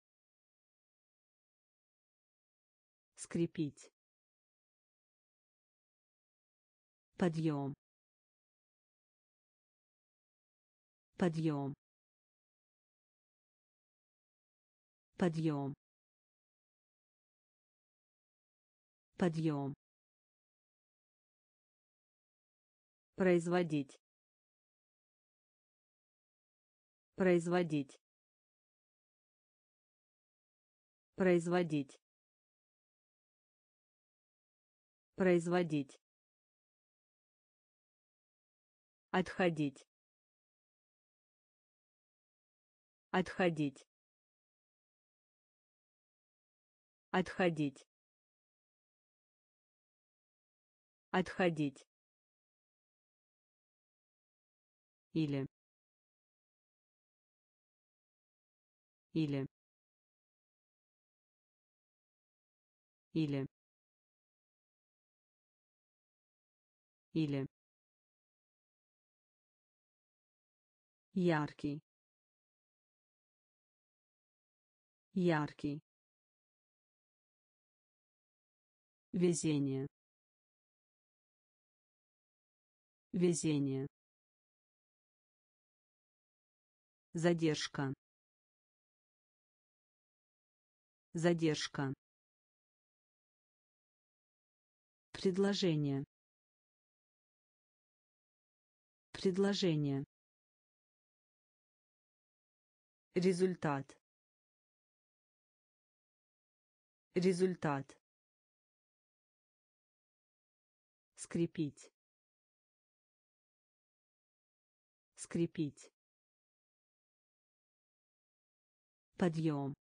Скрепить. Подъем. Подъем. Подъем. Подъем. Производить. Производить. Производить. Производить. Отходить. Отходить. Отходить. Отходить. Или. Или. Или. Или. Яркий. Яркий. Везение. Везение. Задержка. Задержка. Предложение. Предложение. Результат. Результат. Скрепить. Скрепить. Подъем.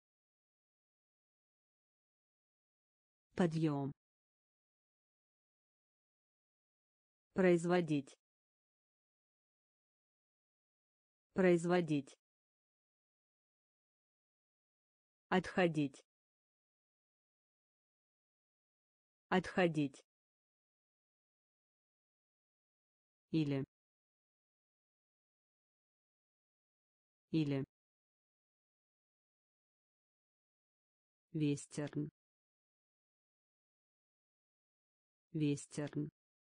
Подъем. Производить. Производить. Отходить. Отходить. Или. Или. вестерн, вестерн,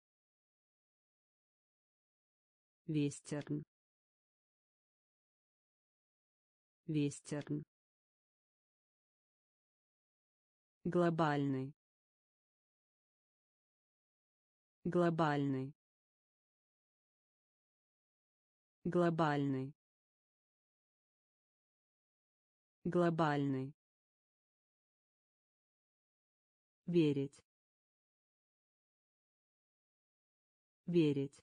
вестерн, вестерн, глобальный, глобальный, глобальный, глобальный, верить, верить,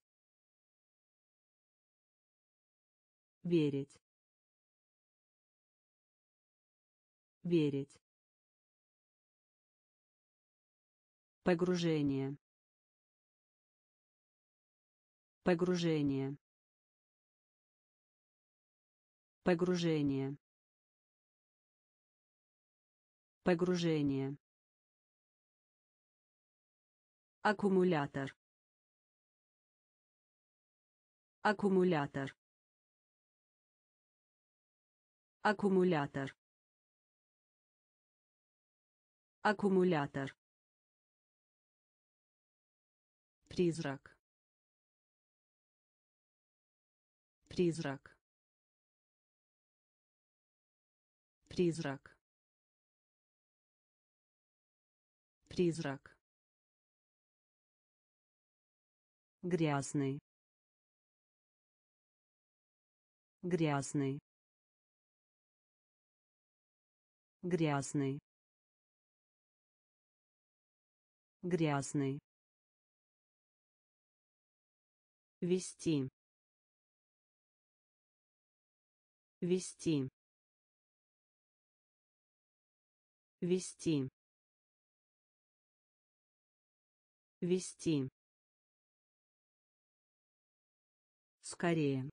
верить, верить, погружение, погружение, погружение, погружение, аккумулятор, аккумулятор, аккумулятор, аккумулятор, призрак, призрак, призрак, призрак, грязный, грязный, грязный, грязный, вести, вести, вести, вести, скорее,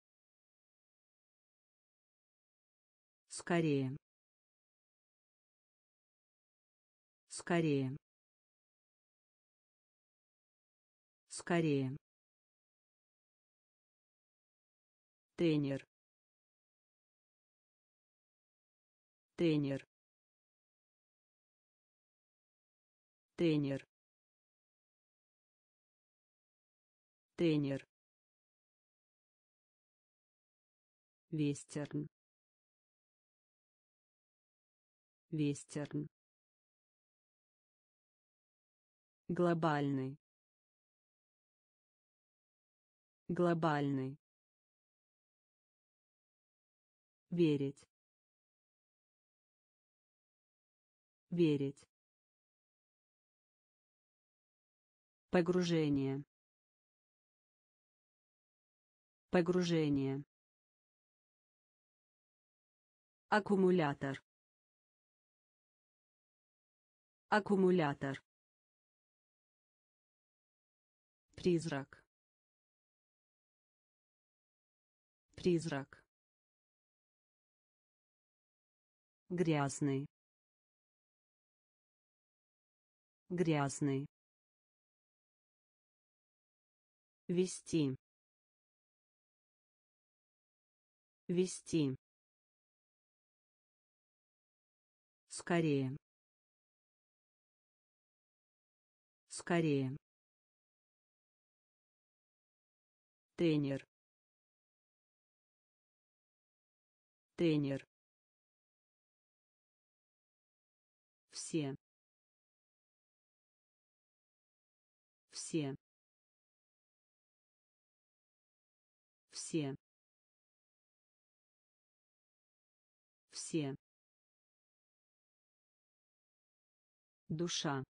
скорее, скорее, скорее, тренер, тренер, тренер, тренер, вестерн, вестерн, глобальный, глобальный, верить, верить, погружение, погружение, аккумулятор, аккумулятор, призрак, призрак, грязный, грязный, вести, вести, скорее, скорее, тренер, тренер, все, все, все, все, душа,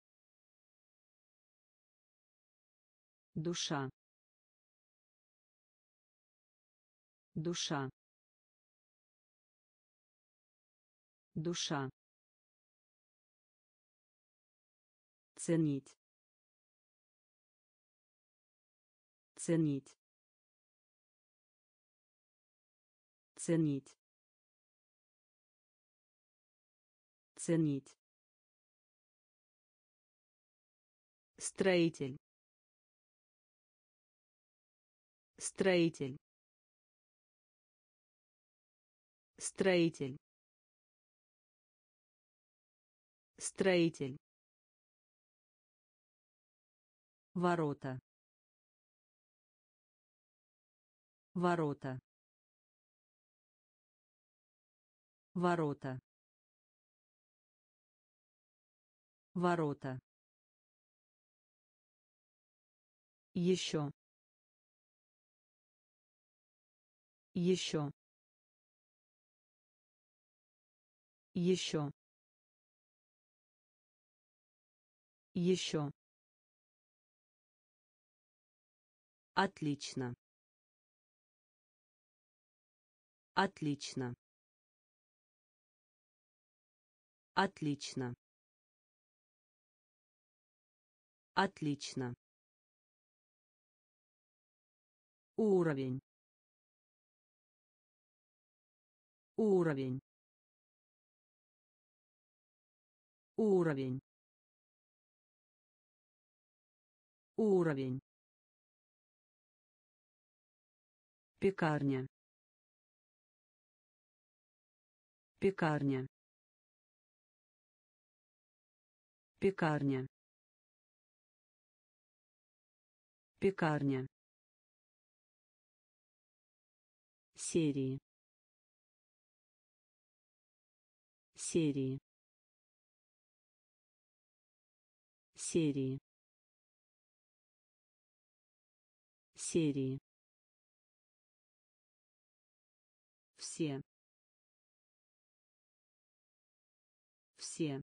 душа, душа, душа, ценить, ценить, ценить, ценить, строитель, строитель, строитель, Строитель. Ворота. Ворота. Ворота. Ворота. Еще. Еще. Еще. Еще. Отлично. Отлично. Отлично. Отлично. Уровень. Уровень. Уровень. Уровень. Пекарня. Пекарня. Пекарня. Пекарня. Серии. Серии. Серии. Серии. Все. Все.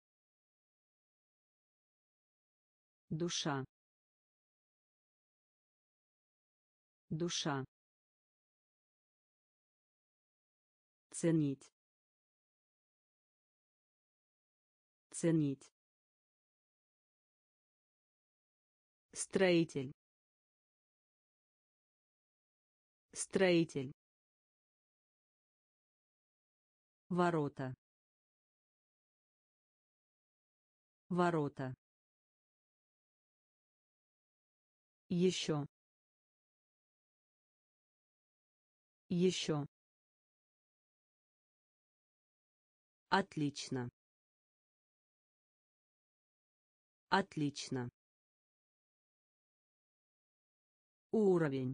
Душа. Душа. Ценить. Ценить. Строитель. Строитель. Ворота. Ворота. Еще. Еще. Отлично. Отлично. Уровень.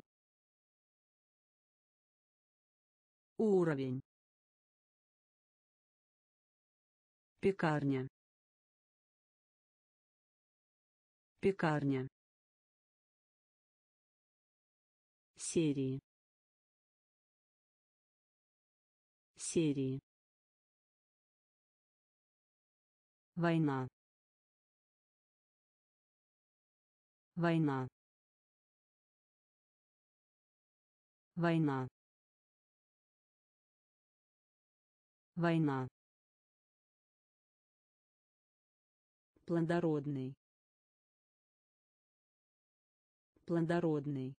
Уровень. Пекарня. Пекарня. Серии. Серии. Война. Война. Война. Война. Плодородный. Плодородный.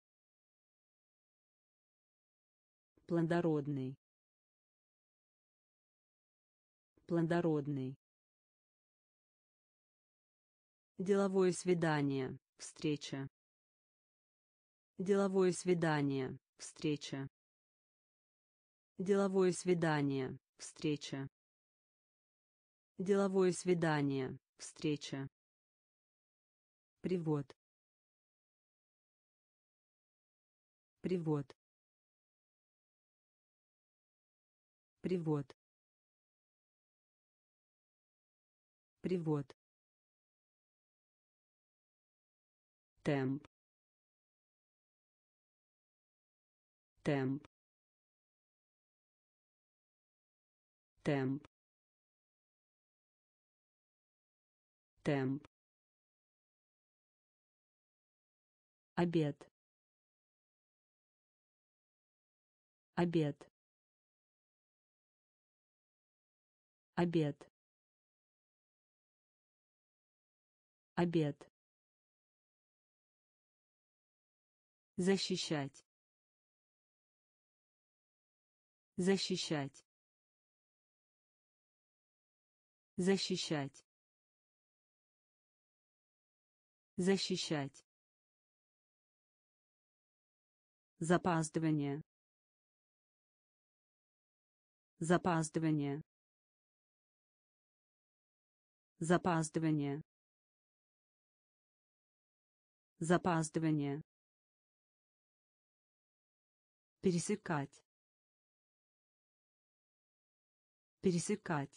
Плодородный. Плодородный. Деловое свидание. Встреча. Деловое свидание. Встреча. Деловое свидание. Встреча. Деловое свидание. Встреча. Привод. Привод. Привод. Привод. Темп. Темп. Темп. Темп. Обед. Обед. Обед. Обед. Защищать. Защищать. Защищать. Защищать. Запаздывание. Запаздывание. Запаздывание. Запаздывание. Пересекать. Пересекать.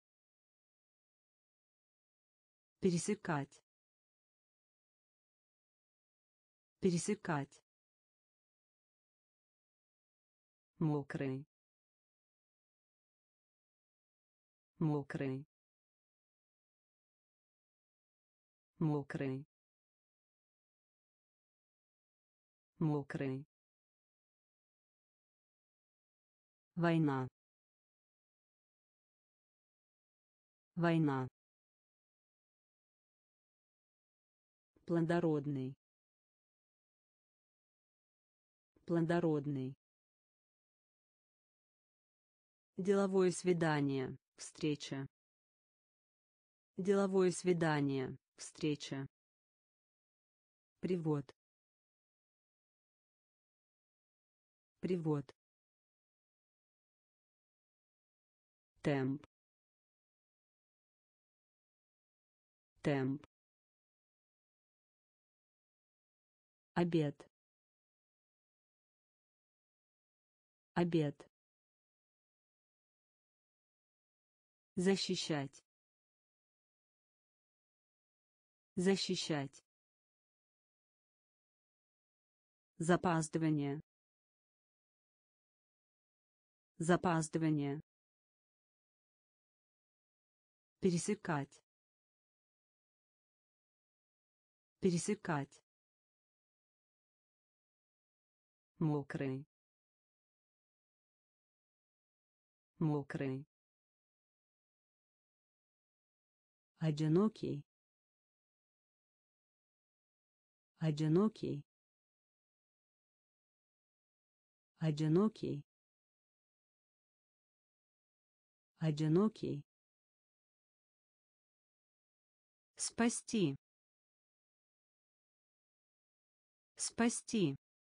Пересекать. Пересекать. Мокрый. Мокрый. Мокрый. Мокрый. Война. Война. Плодородный. Плодородный. Деловое свидание. Встреча. Деловое свидание. Встреча. Привод. Привод. Темп. Темп. Обед. Обед. Защищать. Защищать. Запаздывание. Запаздывание. Пересекать. Пересекать. Мокрый. Мокрый. Одинокий. Одинокий. Одинокий. Одинокий. Спасти. Спасти.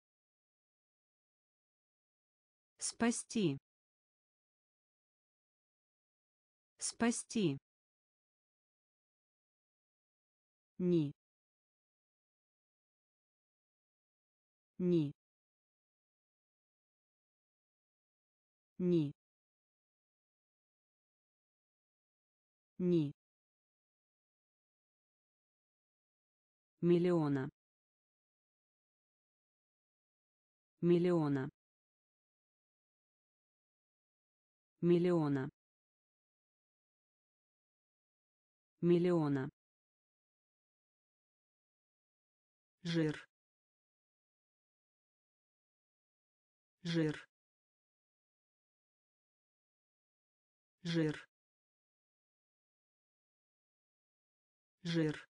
Спасти. Спасти. Ни. Ни. Ни. Ни. Миллиона. Миллиона. Миллиона. Миллиона. Жир. Жир. Жир. Жир.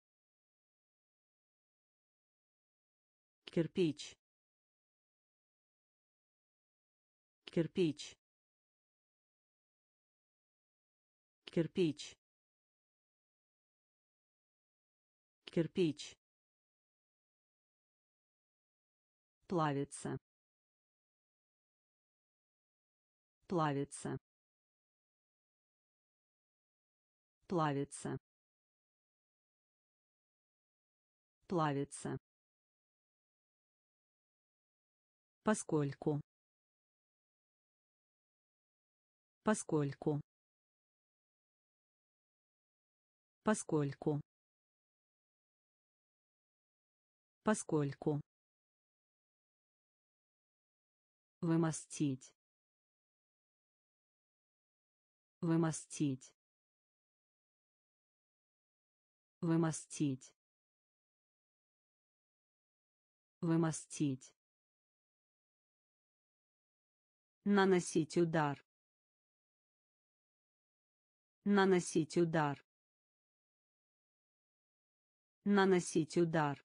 Кирпич. Кирпич. Кирпич. Кирпич. Плавится. Плавится. Плавится. Плавится. Поскольку. Поскольку. Поскольку. Поскольку. Вымостить. Вымостить. Вымостить. Вымостить. Наносить удар. Наносить удар. Наносить удар.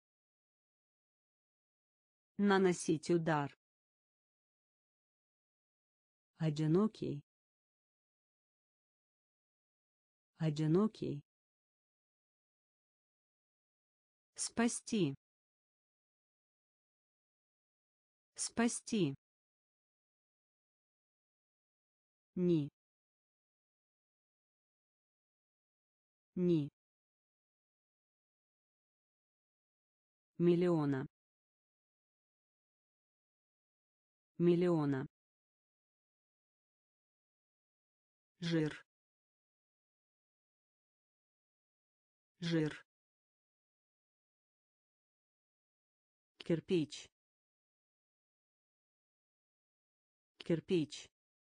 Наносить удар. Одинокий. Одинокий. Спасти. Спасти. Ни. Ни. Миллиона. Миллиона. Жир. Жир. Кирпич. Кирпич.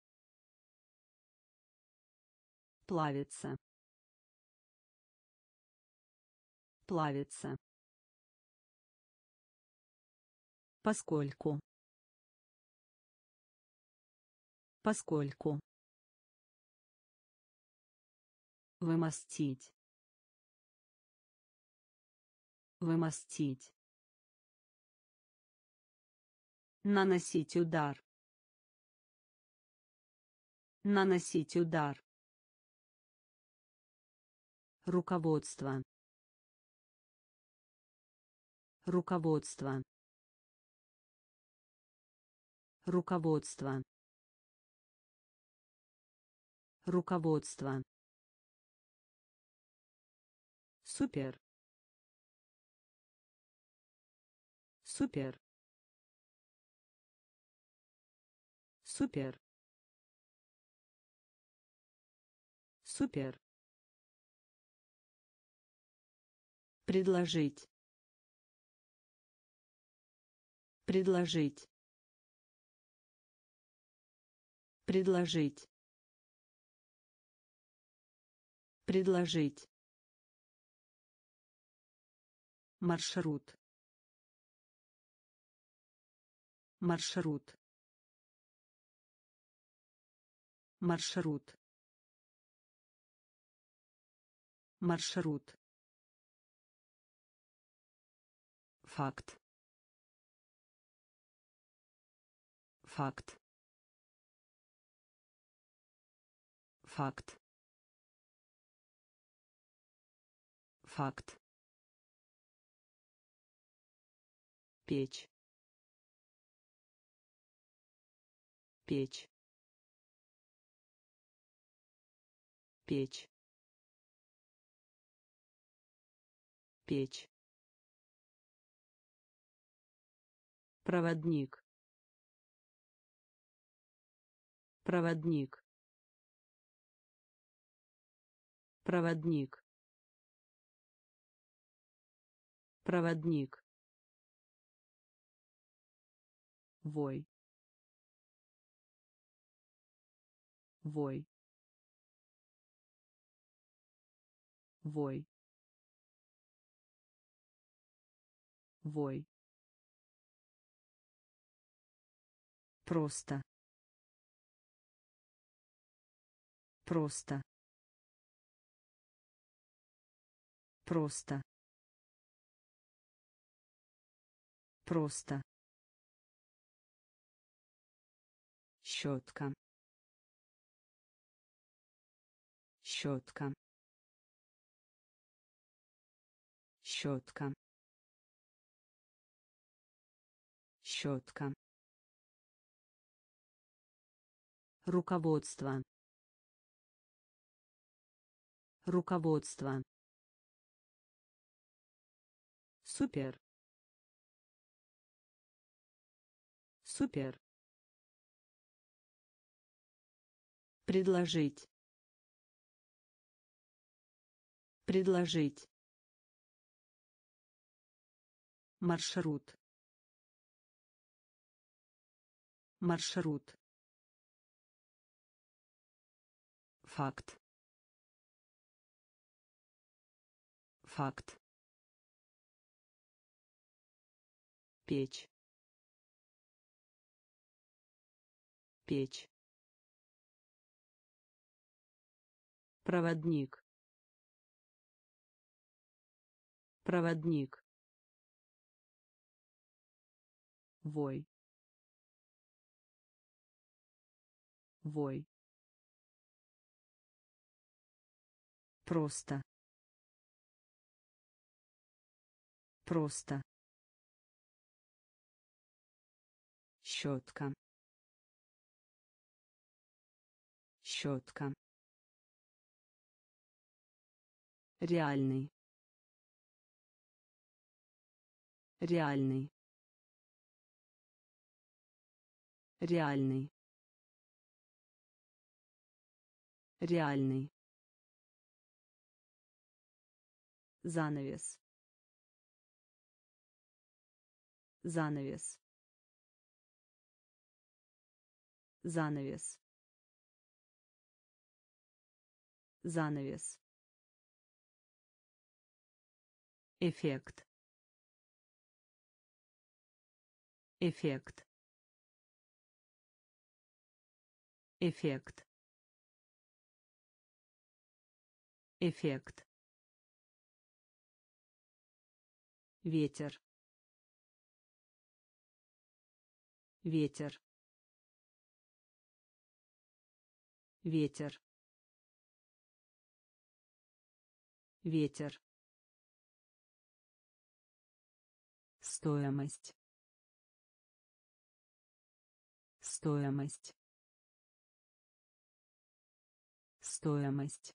Плавится. Плавится. Поскольку. Поскольку. Вымостить. Вымостить. Наносить удар. Наносить удар. Руководство. Руководство. Руководство. Руководство. Супер. Супер. Супер. Супер. Предложить. Предложить. Предложить. Предложить. Маршрут. Маршрут. Маршрут. Маршрут. Факт. Факт. Факт. Факт. Печь. Печь. Печь. Печь. Проводник. Проводник. Проводник. Проводник. Вой. Вой. Вой. Вой. Просто. Просто. Просто. Просто. Щетка. Щетка. Щетка. Щетка. Руководство. Руководство. Супер. Супер. Предложить. Предложить. Маршрут. Маршрут. Факт. Факт. Печь. Печь. Проводник. Проводник. Вой. Вой. Просто. Просто. Щетка. Щетка. Реальный. Реальный. Реальный. Реальный. Занавес. Занавес. Занавес. Занавес. Эффект. Эффект. Эффект. Эффект. Ветер. Ветер. Ветер. Ветер. Стоимость. Стоимость. Стоимость.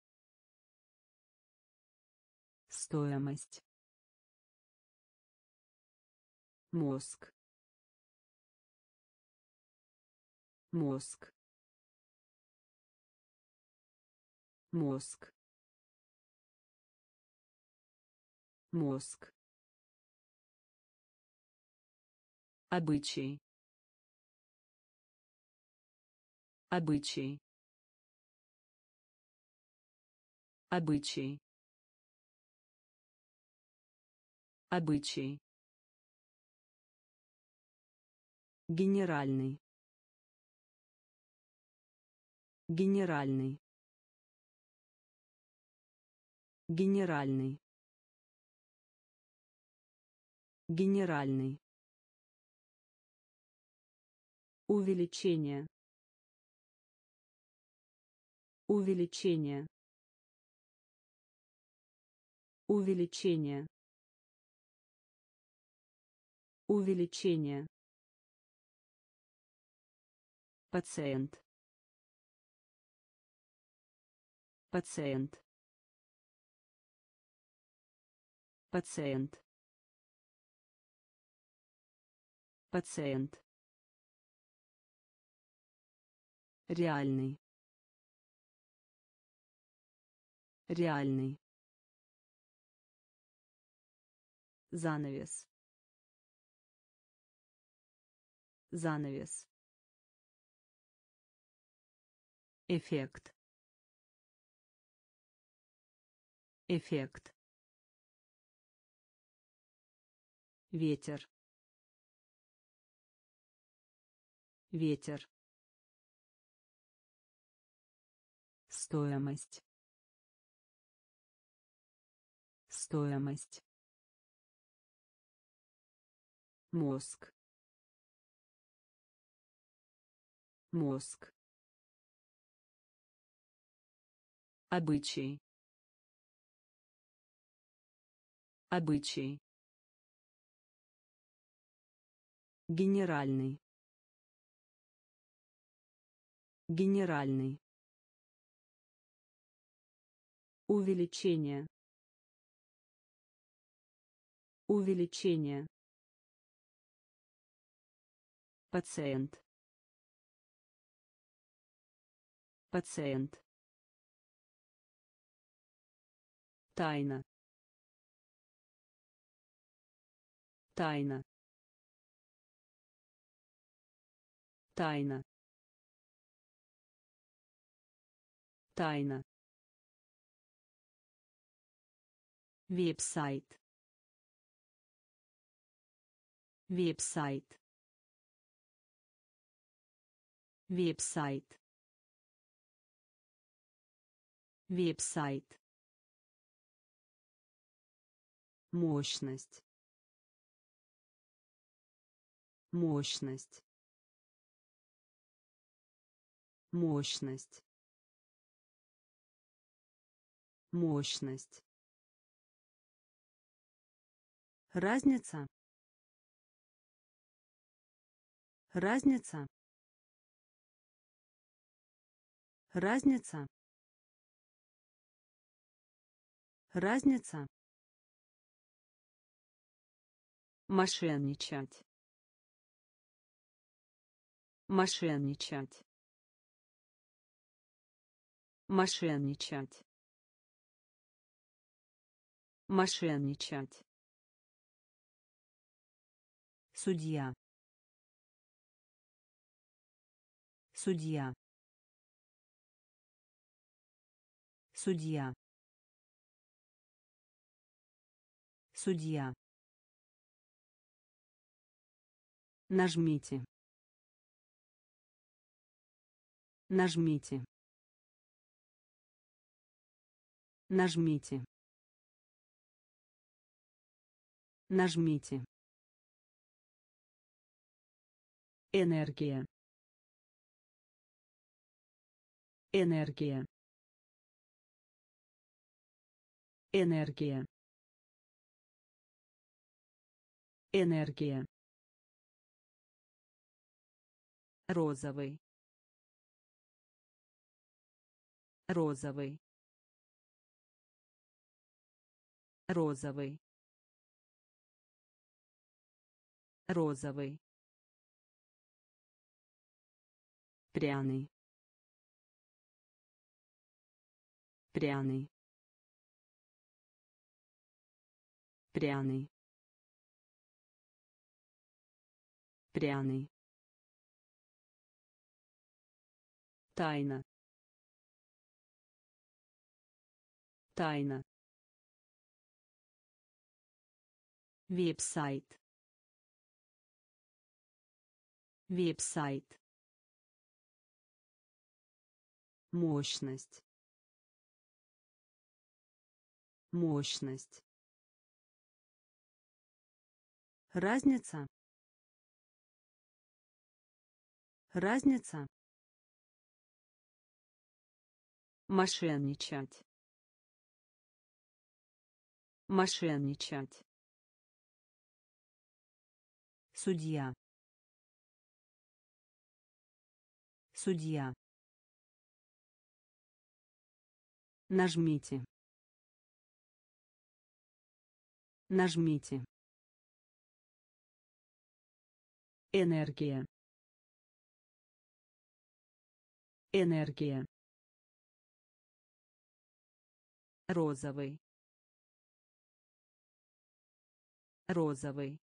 Стоимость. Мозг. Мозг. Мозг. Мозг. Обычай. Обычай. Обычай. Обычай. Генеральный. Генеральный. Генеральный. Генеральный. Увеличение. Увеличение. Увеличение. Увеличение. Пациент. Пациент. Пациент. Пациент. Реальный. Реальный. Занавес. Занавес. Эффект. Эффект. Ветер. Ветер. Стоимость. Стоимость. Мозг. Мозг. Обычай. Обычай. Генеральный. Генеральный. Увеличение. Увеличение. Пациент. Пациент. Тайна. Тайна. Тайна. Тайна. Веб-сайт. Веб-сайт. Веб-сайт. Веб-сайт. Мощность. Мощность. Мощность. Мощность. Разница. Разница. Разница. Разница. Мошенничать. Мошенничать. Мошенничать. Мошенничать. Судья. Судья. Судья. Судья. Нажмите. Нажмите. Нажмите. Нажмите. Энергия. Энергия. Энергия. Энергия. Розовый. Розовый. Розовый. Розовый. Пряный. Пряный. Пряный. Пряный. Тайна. Тайна. Веб-сайт. Веб-сайт. Мощность. Мощность. Разница. Разница. Мошенничать. Мошенничать. Судья. Судья. Нажмите. Нажмите. Энергия. Энергия. Розовый. Розовый.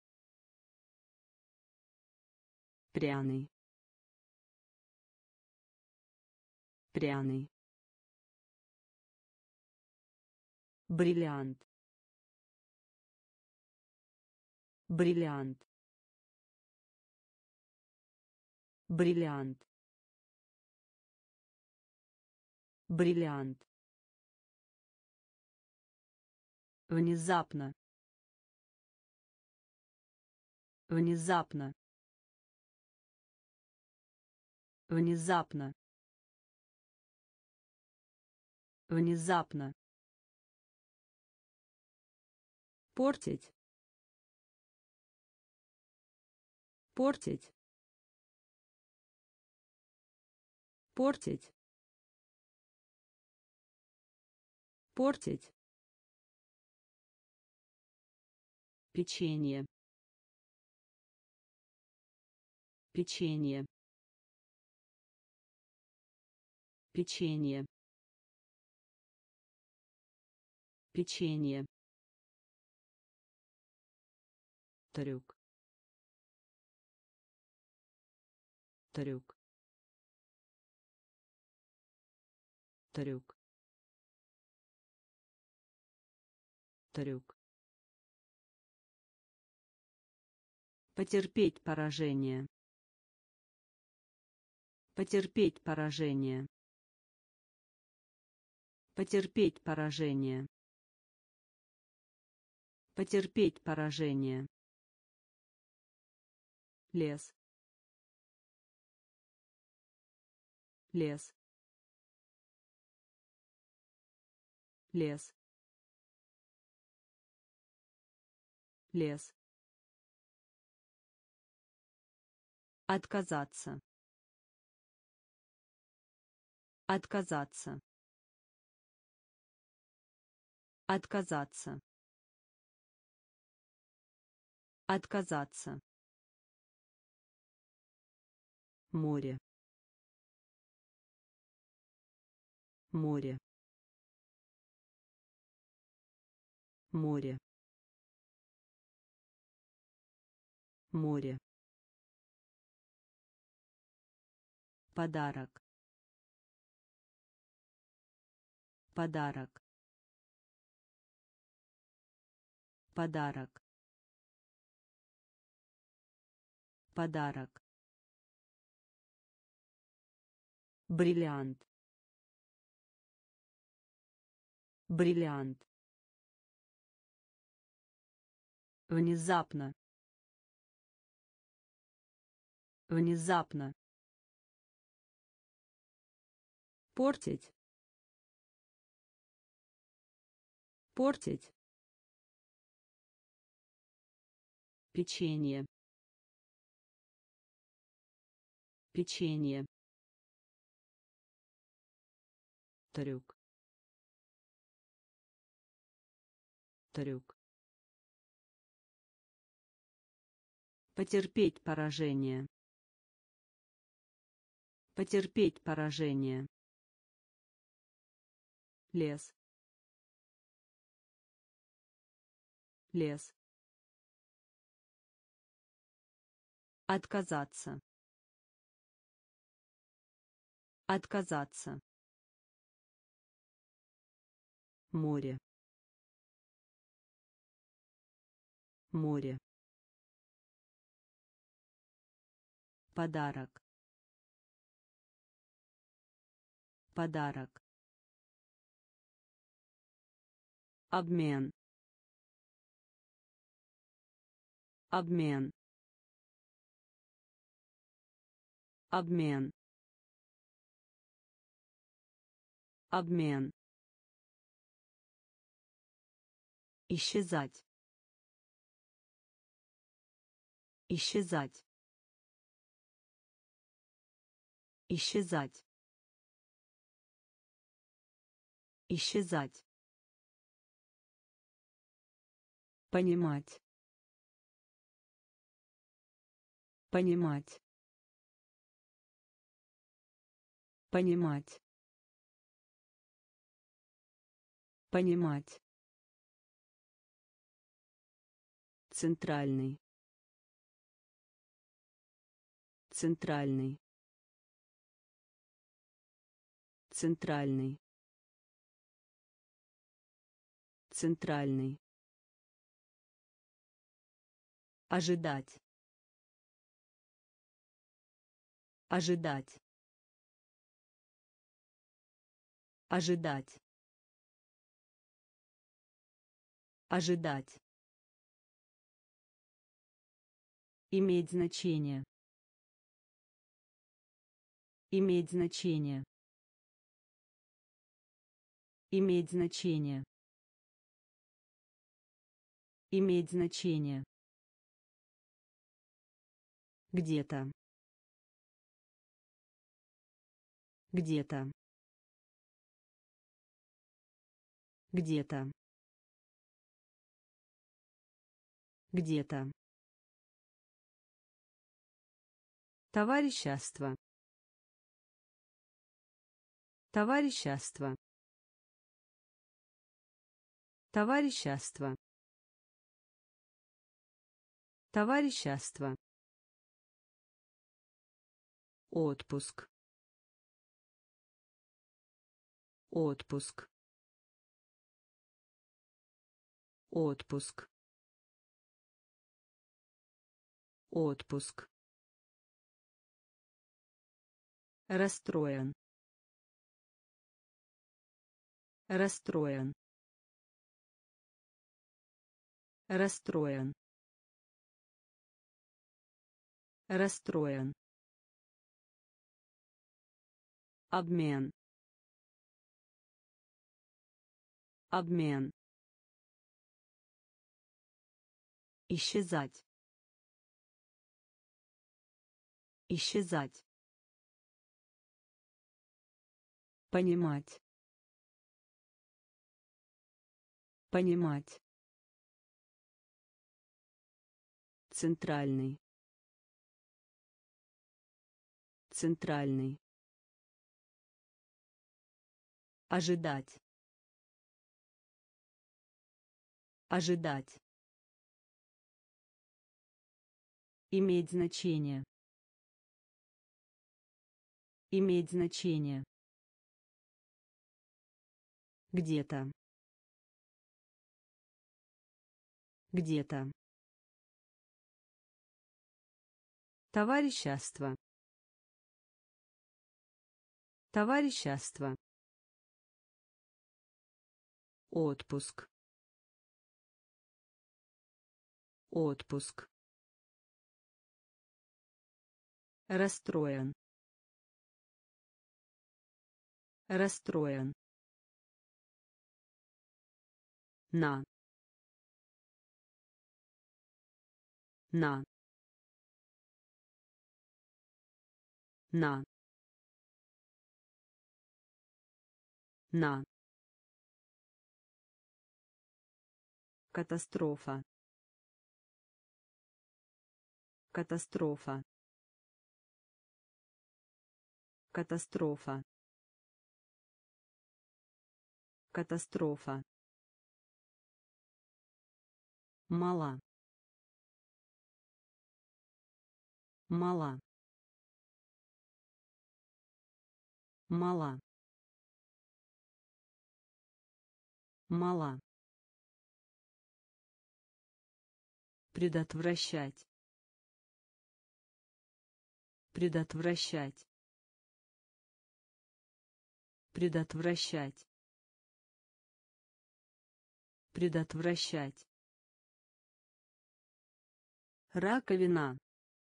Пряный. Пряный. Бриллиант. Бриллиант. Бриллиант. Бриллиант. Внезапно. Внезапно. Внезапно. Внезапно. Портить. Портить. Портить. Портить. Печенье. Печенье. Печенье. Печенье. Трюк. Трюк. Трюк. Трюк. Потерпеть поражение. Потерпеть поражение. Потерпеть поражение. Потерпеть поражение. Лес. Лес. Лес. Лес. Отказаться. Отказаться. Отказаться. Отказаться. Море. Море. Море. Море. Подарок. Подарок. Подарок. Подарок. Бриллиант. Бриллиант. Внезапно. Внезапно. Портить. Портить. Печенье. Печенье. Трюк. Трюк. Потерпеть поражение. Потерпеть поражение. Лес. Лес. Отказаться. Отказаться. Море. Море. Подарок. Подарок. Обмен. Обмен. Обмен. Обмен. Исчезать. Исчезать. Исчезать. Исчезать. Понимать. Понимать. Понимать. Понимать. Центральный. Центральный. Центральный. Центральный. Ожидать. Ожидать. Ожидать. Ожидать. Иметь значение. Иметь значение. Иметь значение. Иметь значение. Где-то. Где-то. Где-то. Где-то. Товарищество. Товарищество. Товарищество. Товарищество. Отпуск. Отпуск. Отпуск. Отпуск. Расстроен. Расстроен. Расстроен. Расстроен. Обмен. Обмен. Исчезать. Исчезать. Понимать. Понимать. Центральный. Центральный. Ожидать. Ожидать. Иметь значение. Иметь значение. Где-то. Где-то. Товарищество. Товарищество. Отпуск. Отпуск. Расстроен. Расстроен. На. На. На. На. Катастрофа. Катастрофа. Катастрофа. Катастрофа. Мала. Мала. Мала. Мала. Предотвращать. Предотвращать. Предотвращать. Предотвращать. Раковина.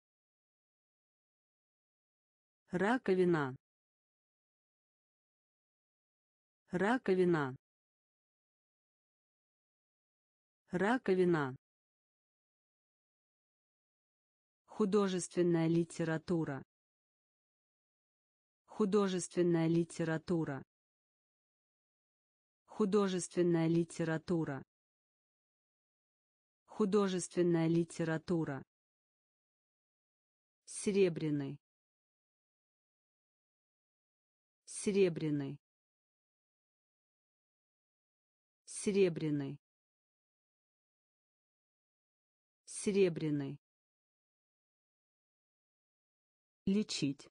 Раковина. Раковина. Раковина. Художественная литература. Художественная литература. Художественная литература. Художественная литература. Серебряный. Серебряный. Серебряный. Серебряный. Лечить.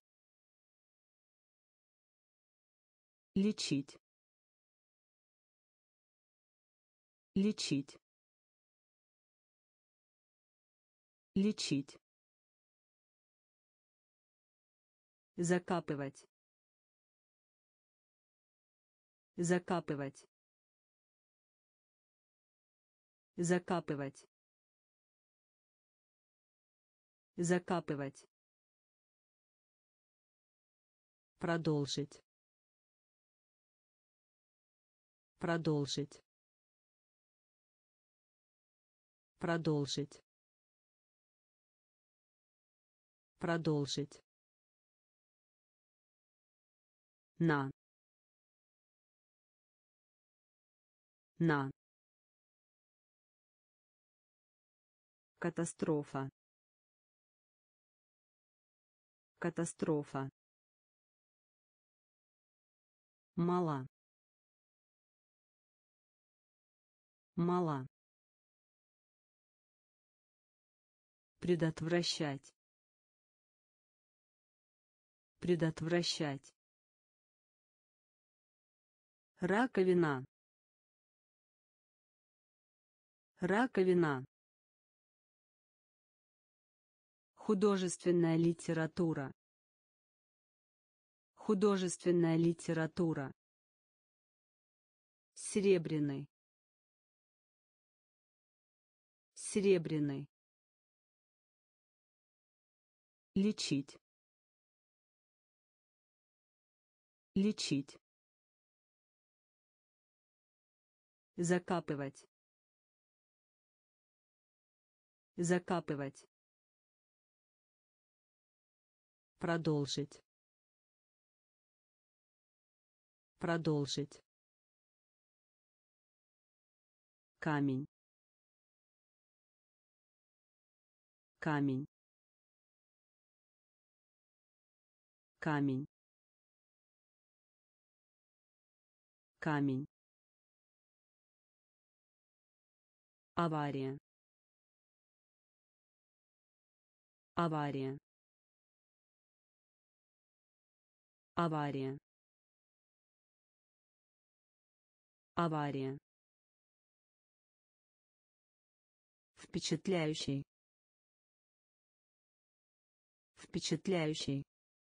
Лечить. Лечить. Лечить. Закапывать. Закапывать. Закапывать. Закапывать. Продолжить. Продолжить. Продолжить. Продолжить. На. На. Катастрофа. Катастрофа. Мала. Мала. Предотвращать. Предотвращать. Раковина. Раковина. Художественная литература. Художественная литература. Серебряный. Серебряный. Лечить. Лечить. Закапывать. Закапывать. Продолжить. Продолжить. камень, камень, камень, камень, авария, авария, авария, авария, впечатляющий, впечатляющий,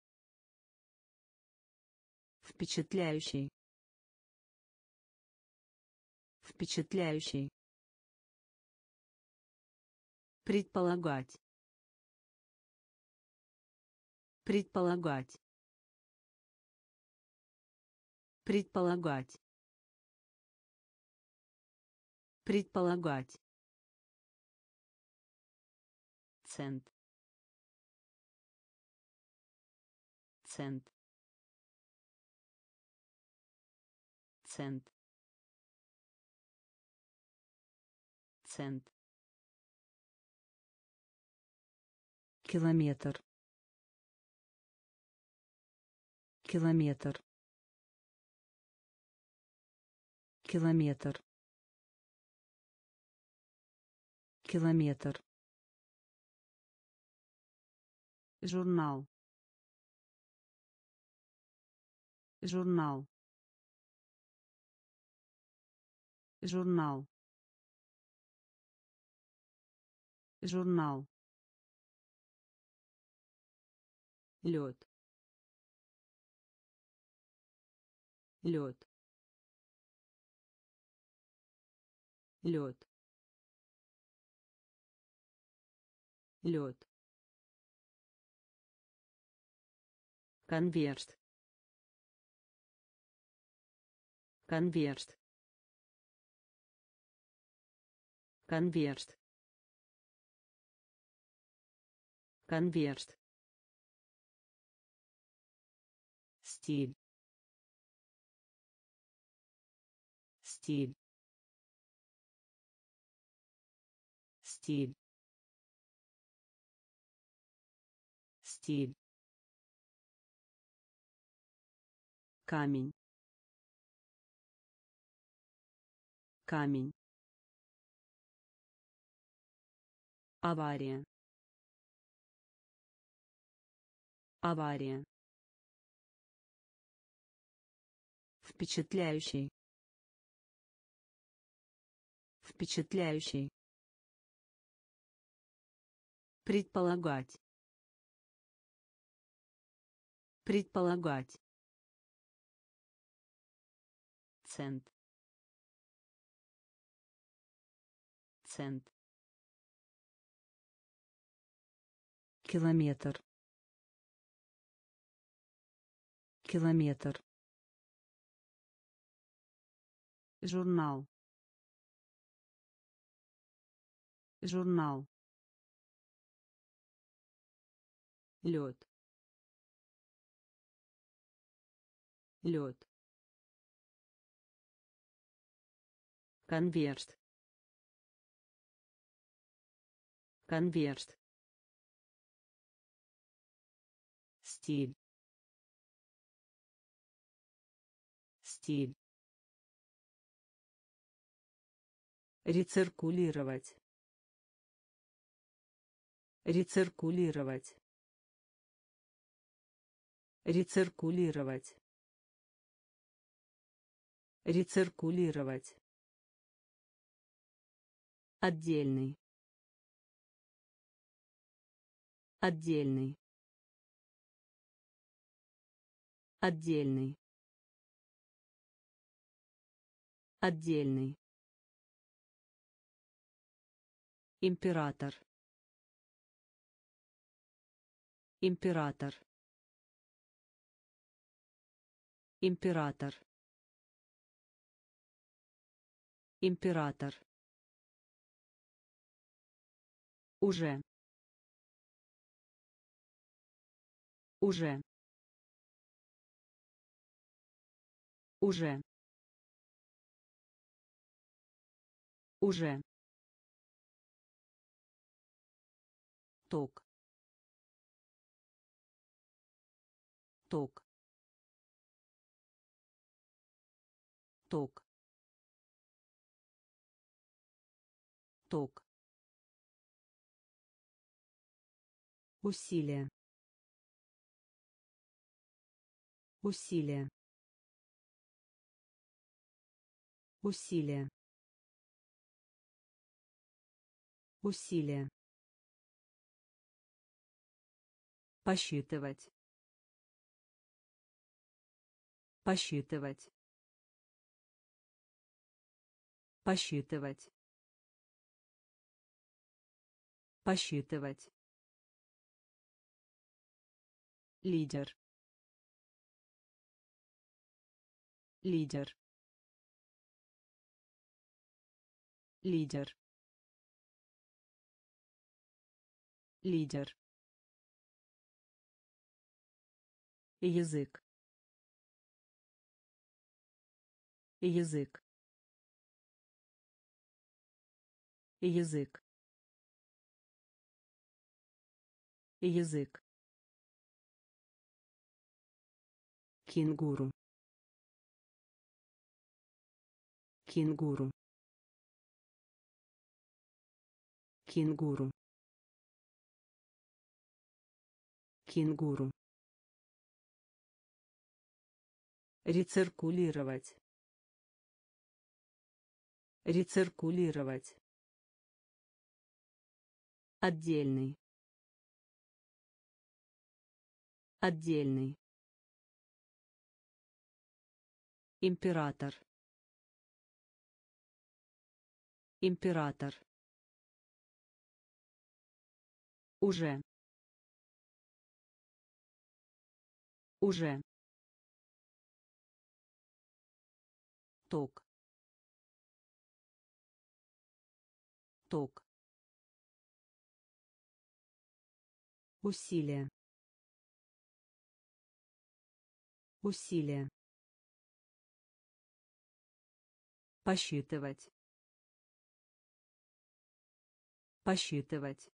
впечатляющий, впечатляющий, предполагать, предполагать, предполагать, предполагать, цент, цент, цент, цент, километр, километр, километр, километр, журнал, журнал, журнал, журнал, лед, лед, лед, лед, конверт, конверт, конверт, конверт, стиль, стиль, стиль, стиль, камень, камень, авария, авария, впечатляющий, впечатляющий, предполагать, предполагать, цент, цент, километр, километр, журнал, журнал, лед, лед, конверт, конверт, стиль, стиль, рециркулировать, рециркулировать, рециркулировать, рециркулировать, отдельный, отдельный, отдельный, отдельный, император, император, император, император, уже, уже, уже, Уже. Ток. Ток. Ток. Ток. Усилие. Усилие. Усилие. Усилие. Посчитывать. Посчитывать. Посчитывать. Посчитывать. Лидер. Лидер. Лидер. Лидер. Язык. Язык. Язык. Язык. Кенгуру. Кенгуру. Кенгуру. Кенгуру. Рециркулировать. Рециркулировать. Отдельный. Отдельный. Император. Император. Уже. Уже. Ток. Ток. Усилие. Усилие. Посчитывать. Посчитывать.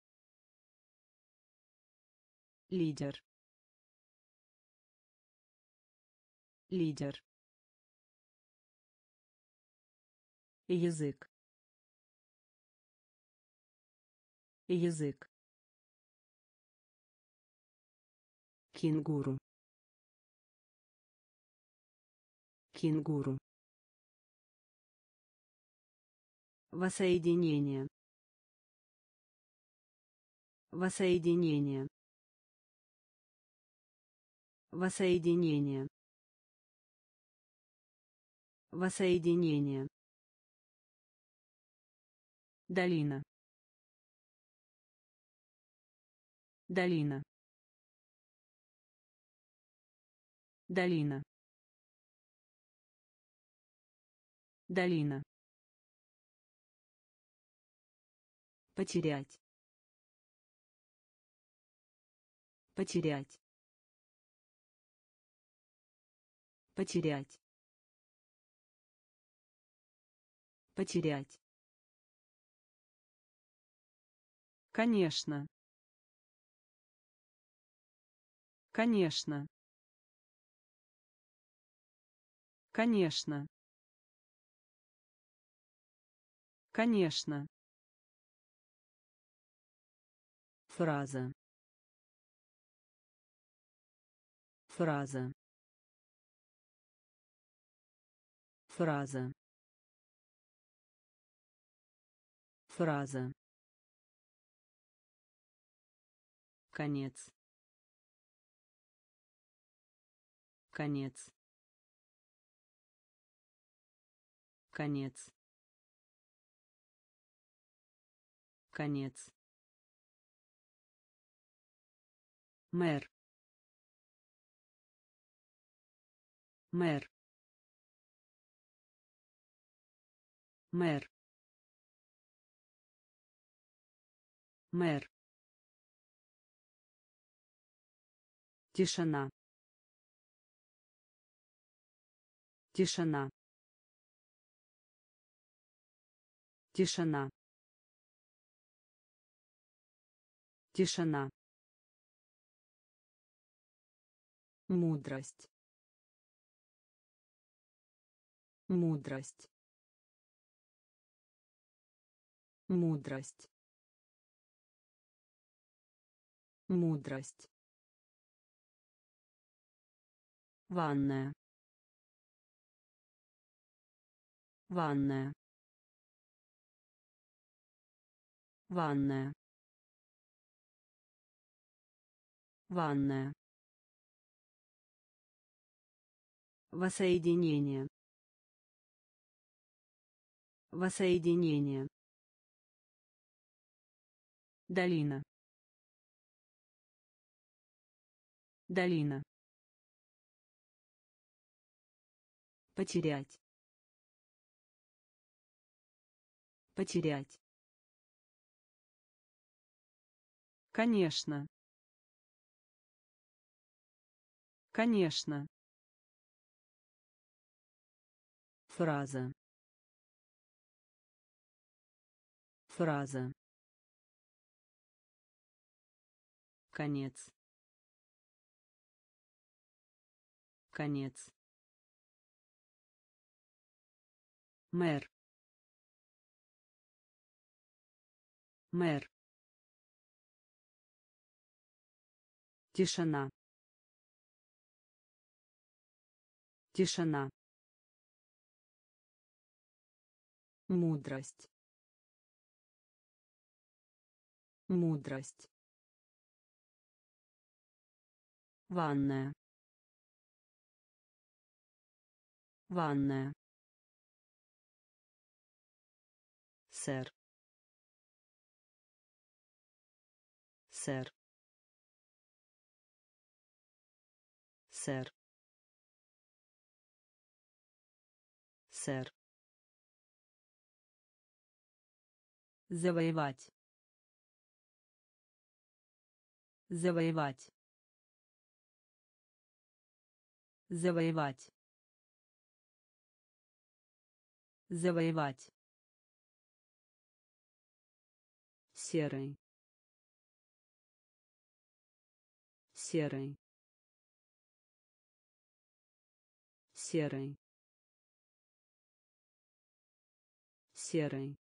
Лидер. Лидер. Язык. Язык. Кенгуру. Кенгуру. Воссоединение. Воссоединение. Воссоединение. Воссоединение. Долина. Долина. Долина. Долина. Потерять. Потерять. Потерять. Потерять. Конечно. Конечно. Конечно. Конечно. Фраза. Фраза. Фраза. Фраза. Конец. Конец. Конец. Конец. Мэр. Мэр. Мэр. Мэр. Тишина. Тишина. Тишина. Тишина. Мудрость. Мудрость. Мудрость. Мудрость. Ванная. Ванная. Ванная. Ванная. Воссоединение. Воссоединение. Долина. Долина. Потерять. Потерять. Конечно. Конечно. Фраза. Фраза. Конец. Конец. Мэр. Мэр. Тишина. Тишина. Мудрость. Мудрость. Ванная. Ванная. Сэр. Сэр. Сэр. Сэр. Завоевать. Завоевать. Завоевать. Завоевать. Серый. Серый. Серый. Серый.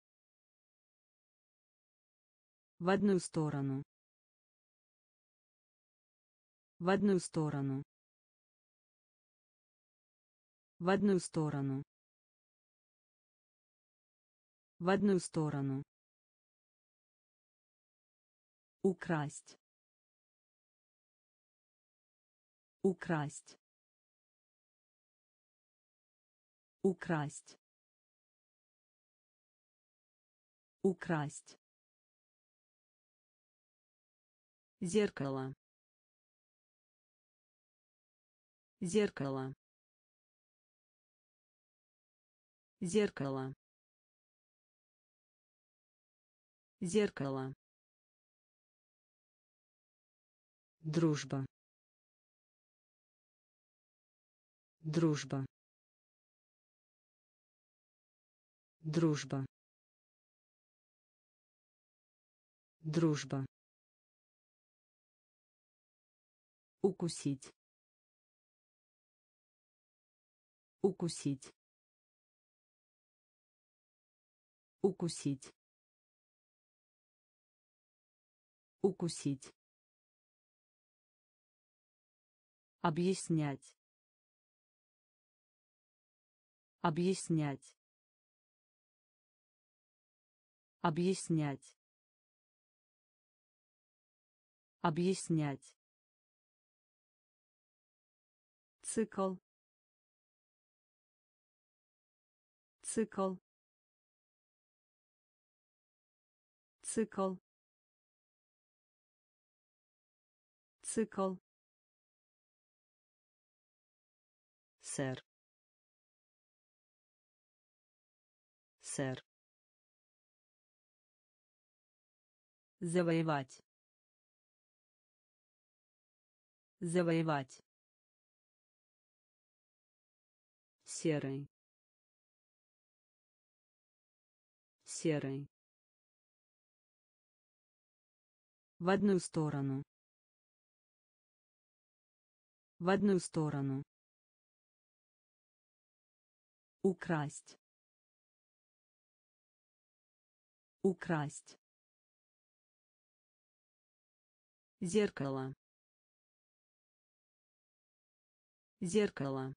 В одну сторону. В одну сторону. В одну сторону. В одну сторону. Украсть. Украсть. Украсть. Украсть. Зеркало. Зеркало. Зеркало. Зеркало. Дружба. Дружба. Дружба. Дружба. Укусить. Укусить. Укусить. Укусить. Объяснять. Объяснять. Объяснять. Объяснять. Цикл. Цикл. Цикл. Цикл. Сэр. Сэр. Завоевать. Завоевать. Серый. Серый. В одну сторону. В одну сторону. Украсть. Украсть. Зеркало. Зеркало.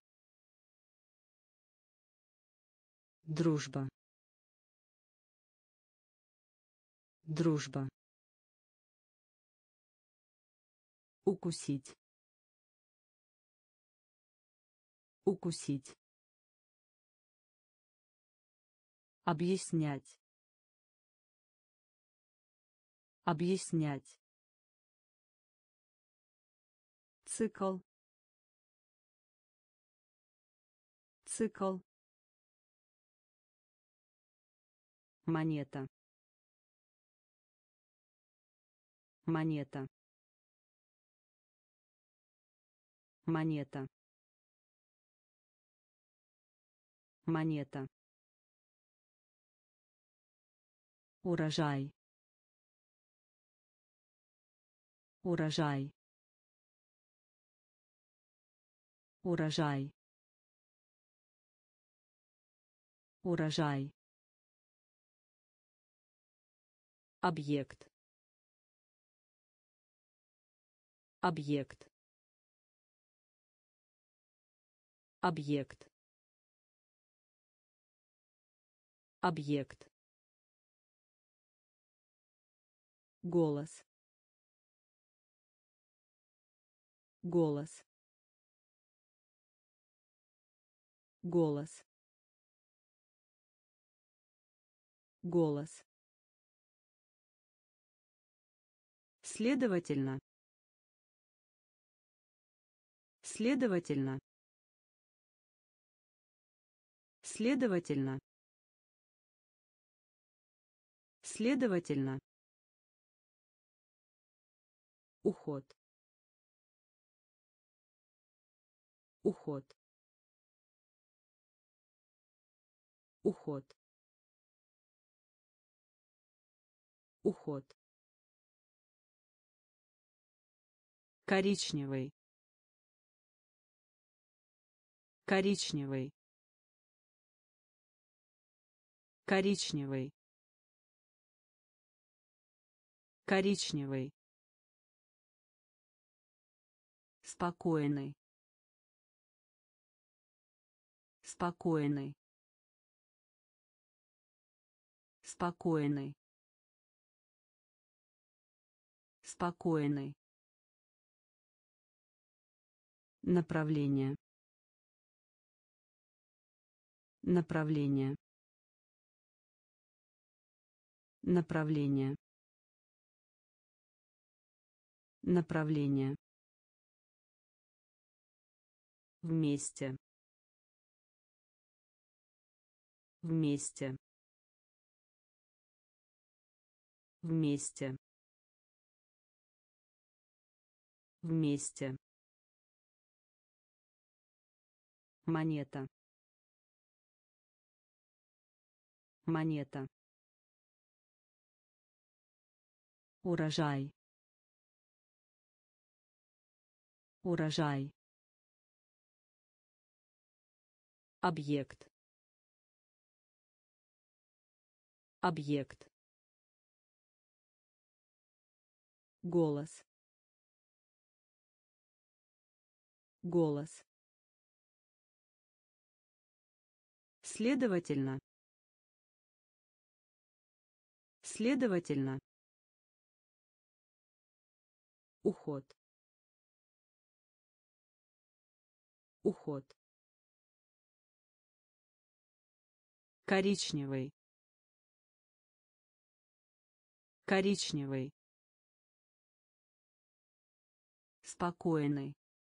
Дружба. Дружба. Укусить. Укусить. Объяснять. Объяснять. Цикл. Цикл. Монета. Монета. Монета. Монета. Урожай. Урожай. Урожай. Урожай. Объект. Объект. Объект. Объект. Голос. Голос. Голос. Голос. Следовательно. Следовательно. Следовательно. Следовательно. Уход. Уход. Уход. Уход. Коричневый. Коричневый. Коричневый. Коричневый. Спокойный. Спокойный. Спокойный. Спокойный. Направление. Направление. Направление. Направление. Вместе. Вместе. Вместе. Вместе. Монета. Монета. Урожай. Урожай. Объект. Объект. Голос. Голос. Следовательно. Следовательно. Уход. Уход. Коричневый. Коричневый. Спокойный.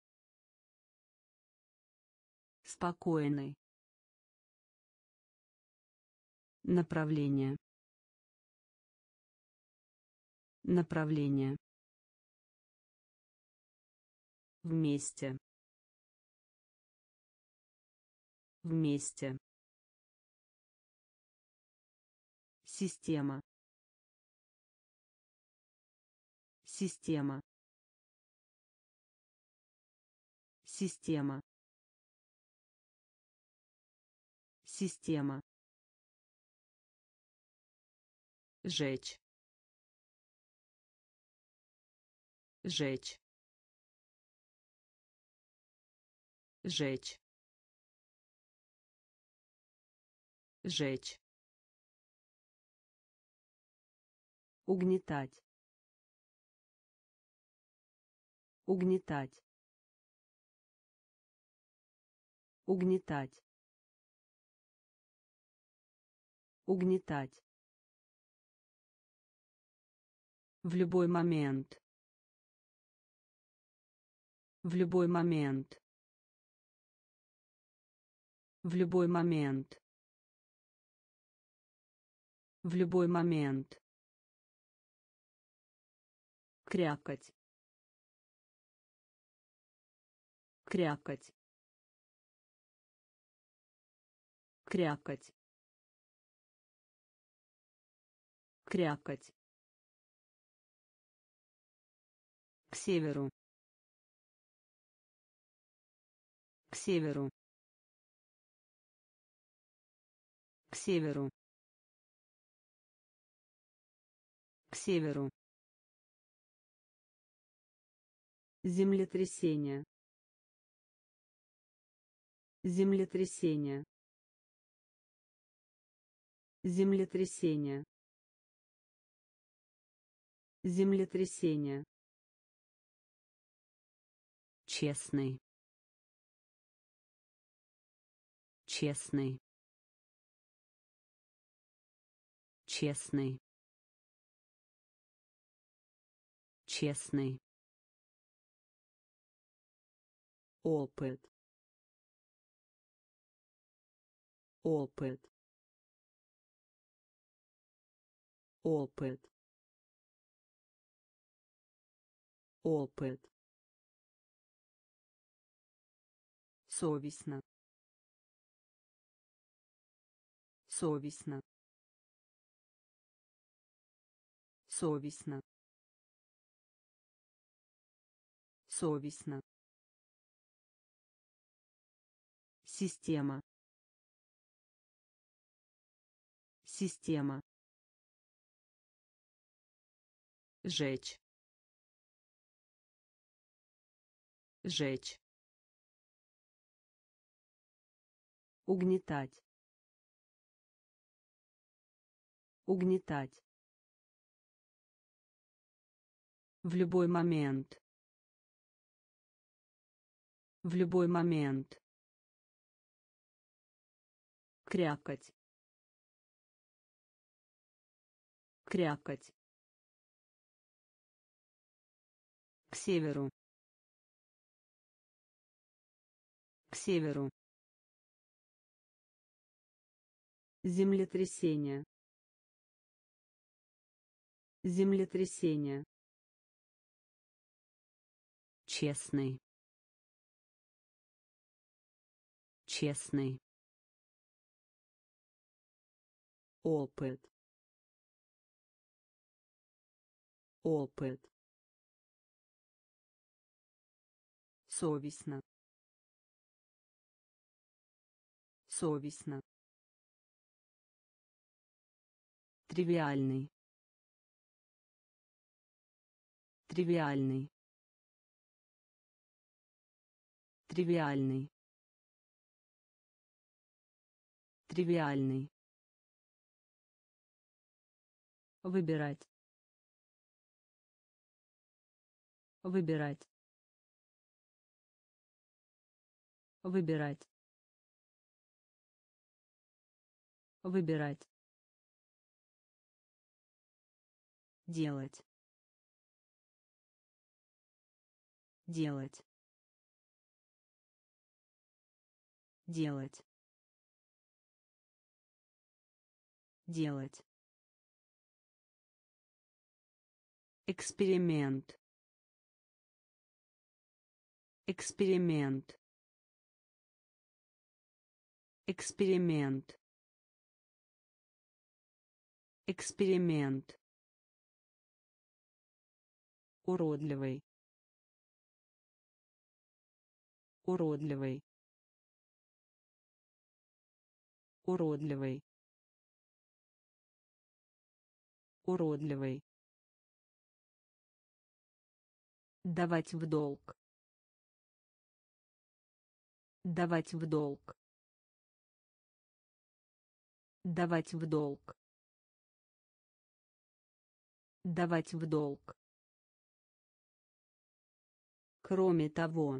Спокойный. Направление. Направление. Вместе. Вместе. Система. Система. Система. Система. Жечь. Жечь. Жечь. Жечь. Угнетать. Угнетать. Угнетать. Угнетать. В любой момент. В любой момент. В любой момент. В любой момент. Крякать. Крякать. Крякать. Крякать. К северу. К северу. К северу. К северу. Землетрясение. Землетрясение. Землетрясение. Землетрясение. Честный. Честный. Честный. Честный. Опыт. Опыт. Опыт. Опыт. Совестно. Совестно. Совестно. Совестно. Система. Система. Жечь. Жечь. Угнетать. Угнетать. В любой момент. В любой момент. Крякать. Крякать. К северу. К северу. Землетрясение. Землетрясение. Честный. Честный. Опыт. Опыт. Совестно. Совестно. Тривиальный. Тривиальный. Тривиальный. Тривиальный. Выбирать. Выбирать. Выбирать. Выбирать. Делать. Делать. Делать. Делать. Эксперимент. Эксперимент. Эксперимент. Эксперимент. Уродливый. Уродливый. Уродливый. Уродливый. Давать в долг. Давать в долг. Давать в долг. Давать в долг. Кроме того.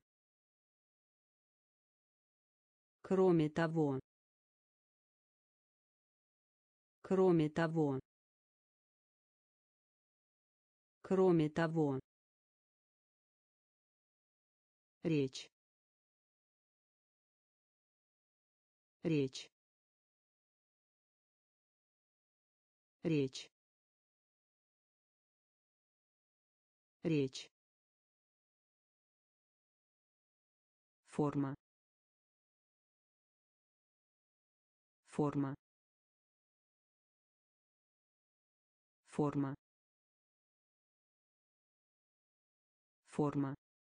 Кроме того. Кроме того. Кроме того. Речь. Речь. Речь. Речь. Форма. Форма. Форма. Форма.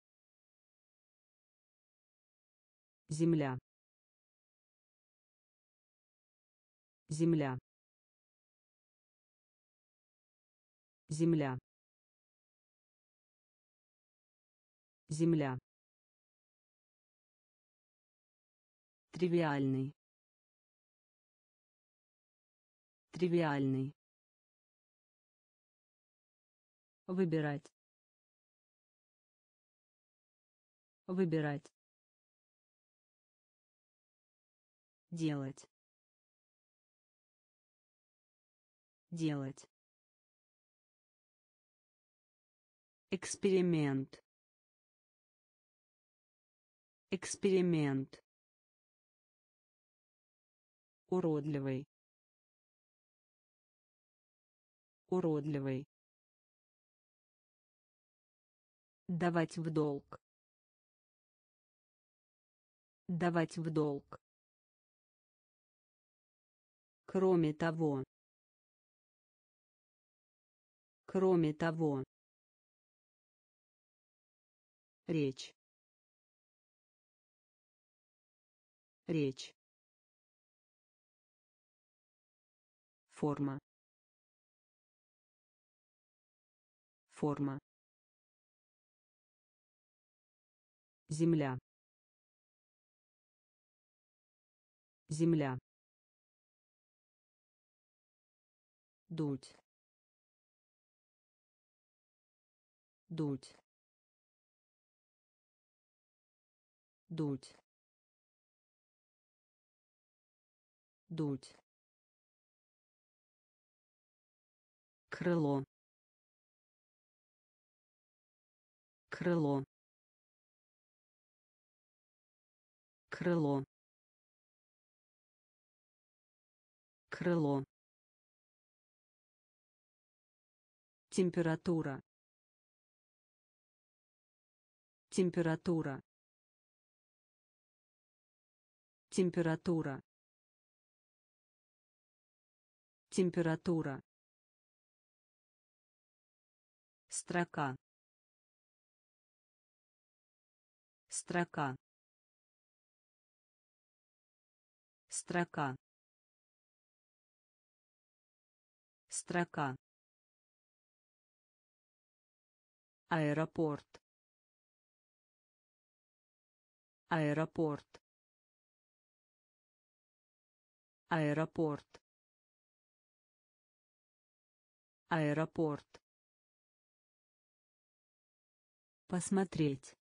Земля. Земля. Земля. Земля. Тривиальный. Тривиальный. Выбирать. Выбирать. Делать. Делать. Эксперимент. Эксперимент. Уродливый. Уродливый. Давать в долг. Давать в долг. Кроме того. Кроме того. Речь. Речь. Форма. Форма. Земля. Земля. Дуть. Дуть. Дуть. Дуть. Крыло. Крыло. Крыло. Крыло. Температура. Температура. Температура. Температура. Строка. Строка. Строка. Строка. Аэропорт. Аэропорт. Аэропорт. Аэропорт. Посмотреть.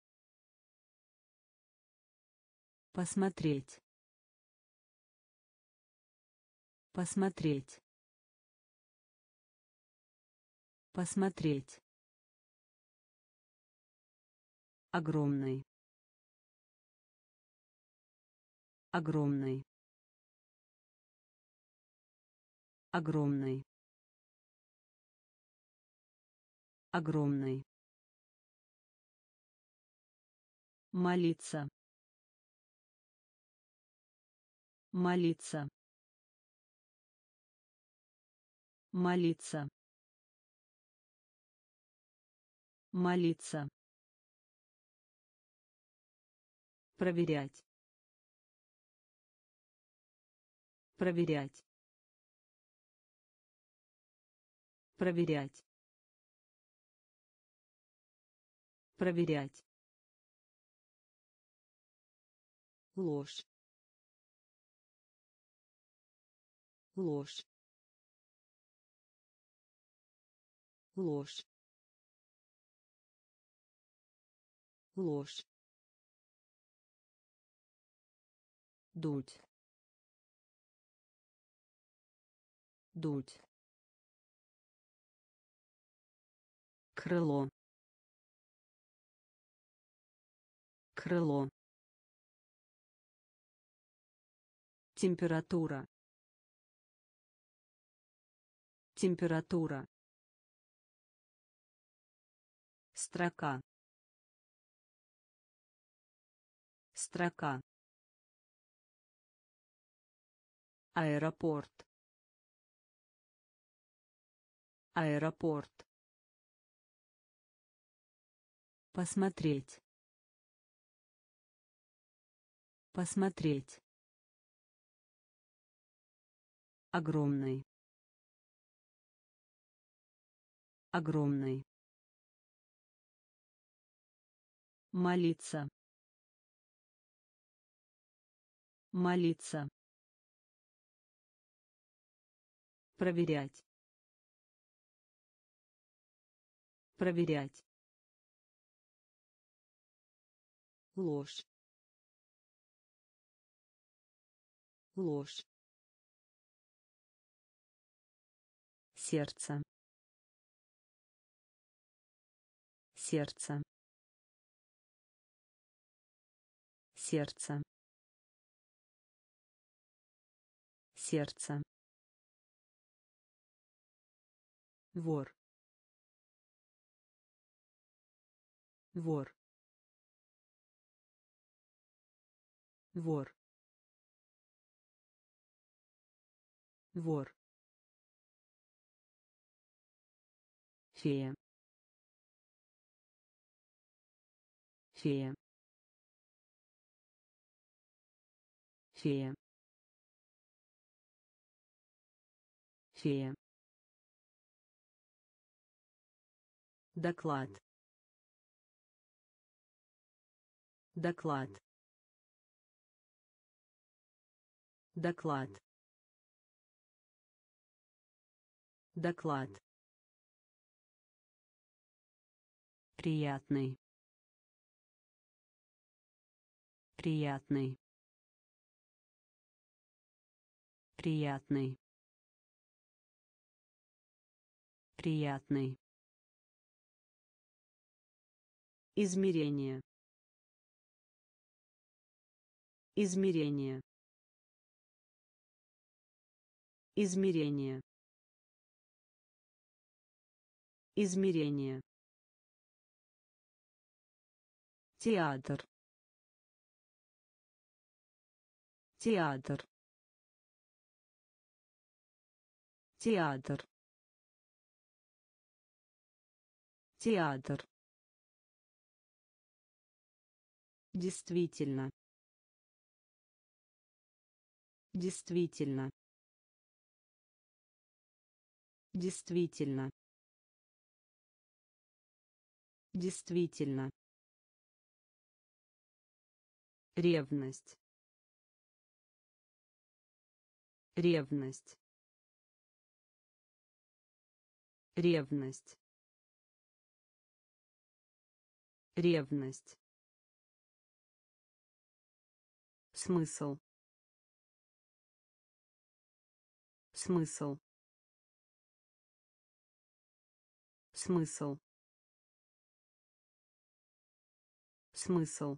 Посмотреть. Посмотреть. Посмотреть. Огромный. Огромный. Огромный. Огромный. Молиться. Молиться. Молиться. Молиться. Проверять. Проверять. Проверять. Проверять. Ложь. Ложь. Ложь. Ложь. Дуть. Дуть. Крыло. Крыло. Температура. Температура. Строка. Строка. Аэропорт. Аэропорт. Посмотреть. Посмотреть. Огромный. Огромный. Молиться. Молиться. Проверять. Проверять. Ложь. Ложь. Сердце. Сердце. Сердце. Сердце. Вор. Вор. Вор. Вор. Фея. Фея. Фея. Фея. Доклад. Доклад. Доклад. Доклад. Приятный. Приятный. Приятный. Приятный. Измерение. Измерение. Измерение. Измерение. Театр. Театр. Театр. Театр. Действительно. Действительно. Действительно. Действительно. Ревность. Ревность. Ревность. Ревность. Смысл. Смысл. Смысл. Смысл.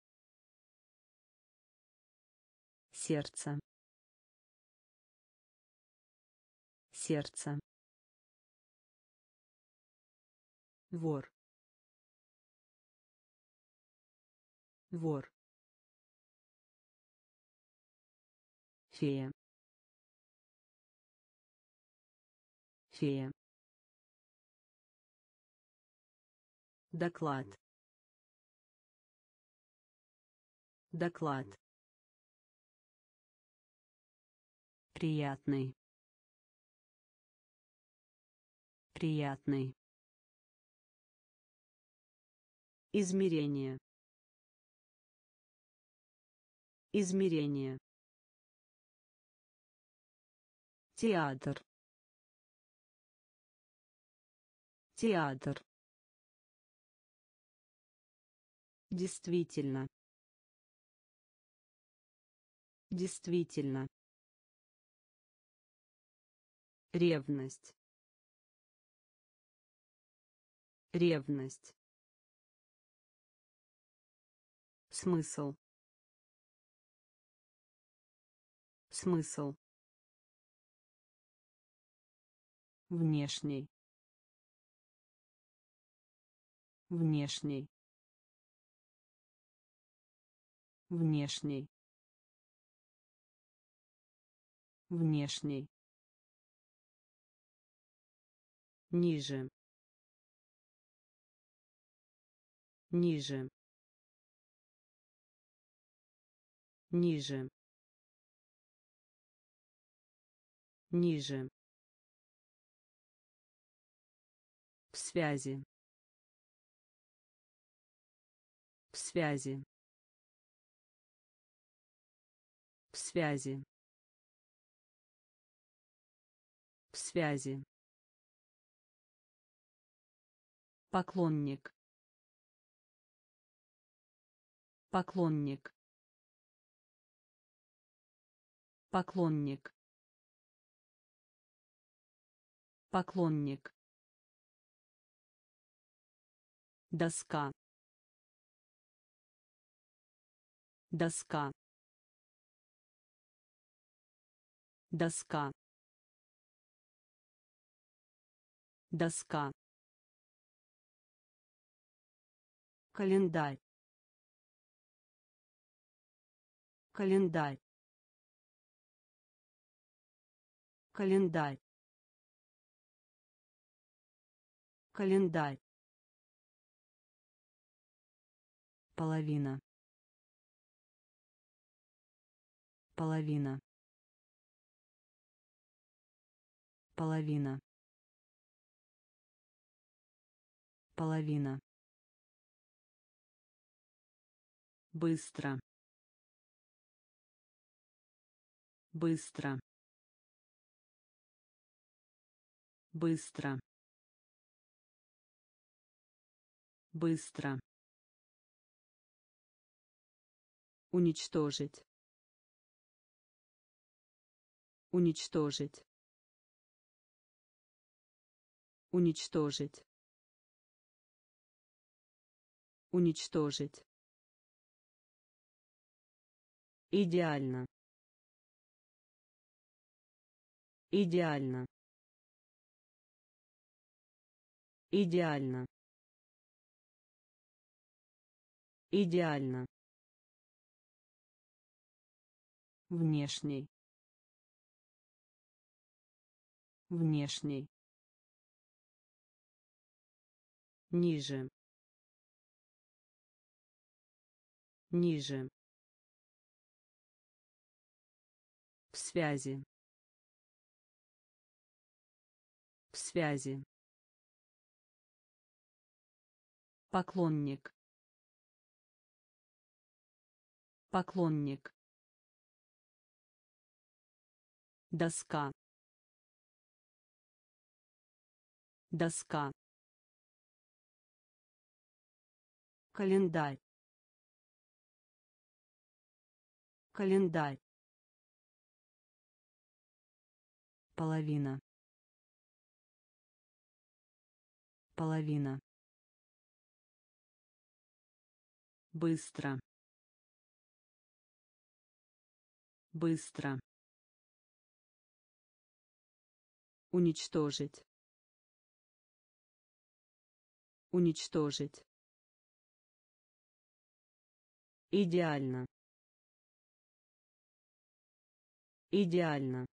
Сердце. Сердце. Вор. Вор. Фея. Фея. Доклад. Доклад. Приятный. Приятный. Измерение. Измерение. Театр. Театр. Действительно. Действительно. Ревность. Ревность. Смысл. Смысл. Внешний. Внешний. Внешний. Внешний. Ниже. Ниже. Ниже. Ниже. В связи. В связи. В связи. В связи. Поклонник. Поклонник. Поклонник. Поклонник. Доска. Доска. Доска. Доска. Календарь. Календарь. Календарь. Календарь. Половина. Половина. Половина. Половина. Быстро. Быстро. Быстро. Быстро. Уничтожить. Уничтожить. Уничтожить. Уничтожить. Идеально. Идеально. Идеально. Идеально. Внешний. Внешний. Ниже. Ниже. В связи. В связи. Поклонник. Поклонник. Доска. Доска. Календарь. Календарь. Половина. Половина. Быстро. Быстро. Уничтожить. Уничтожить. Идеально. Идеально.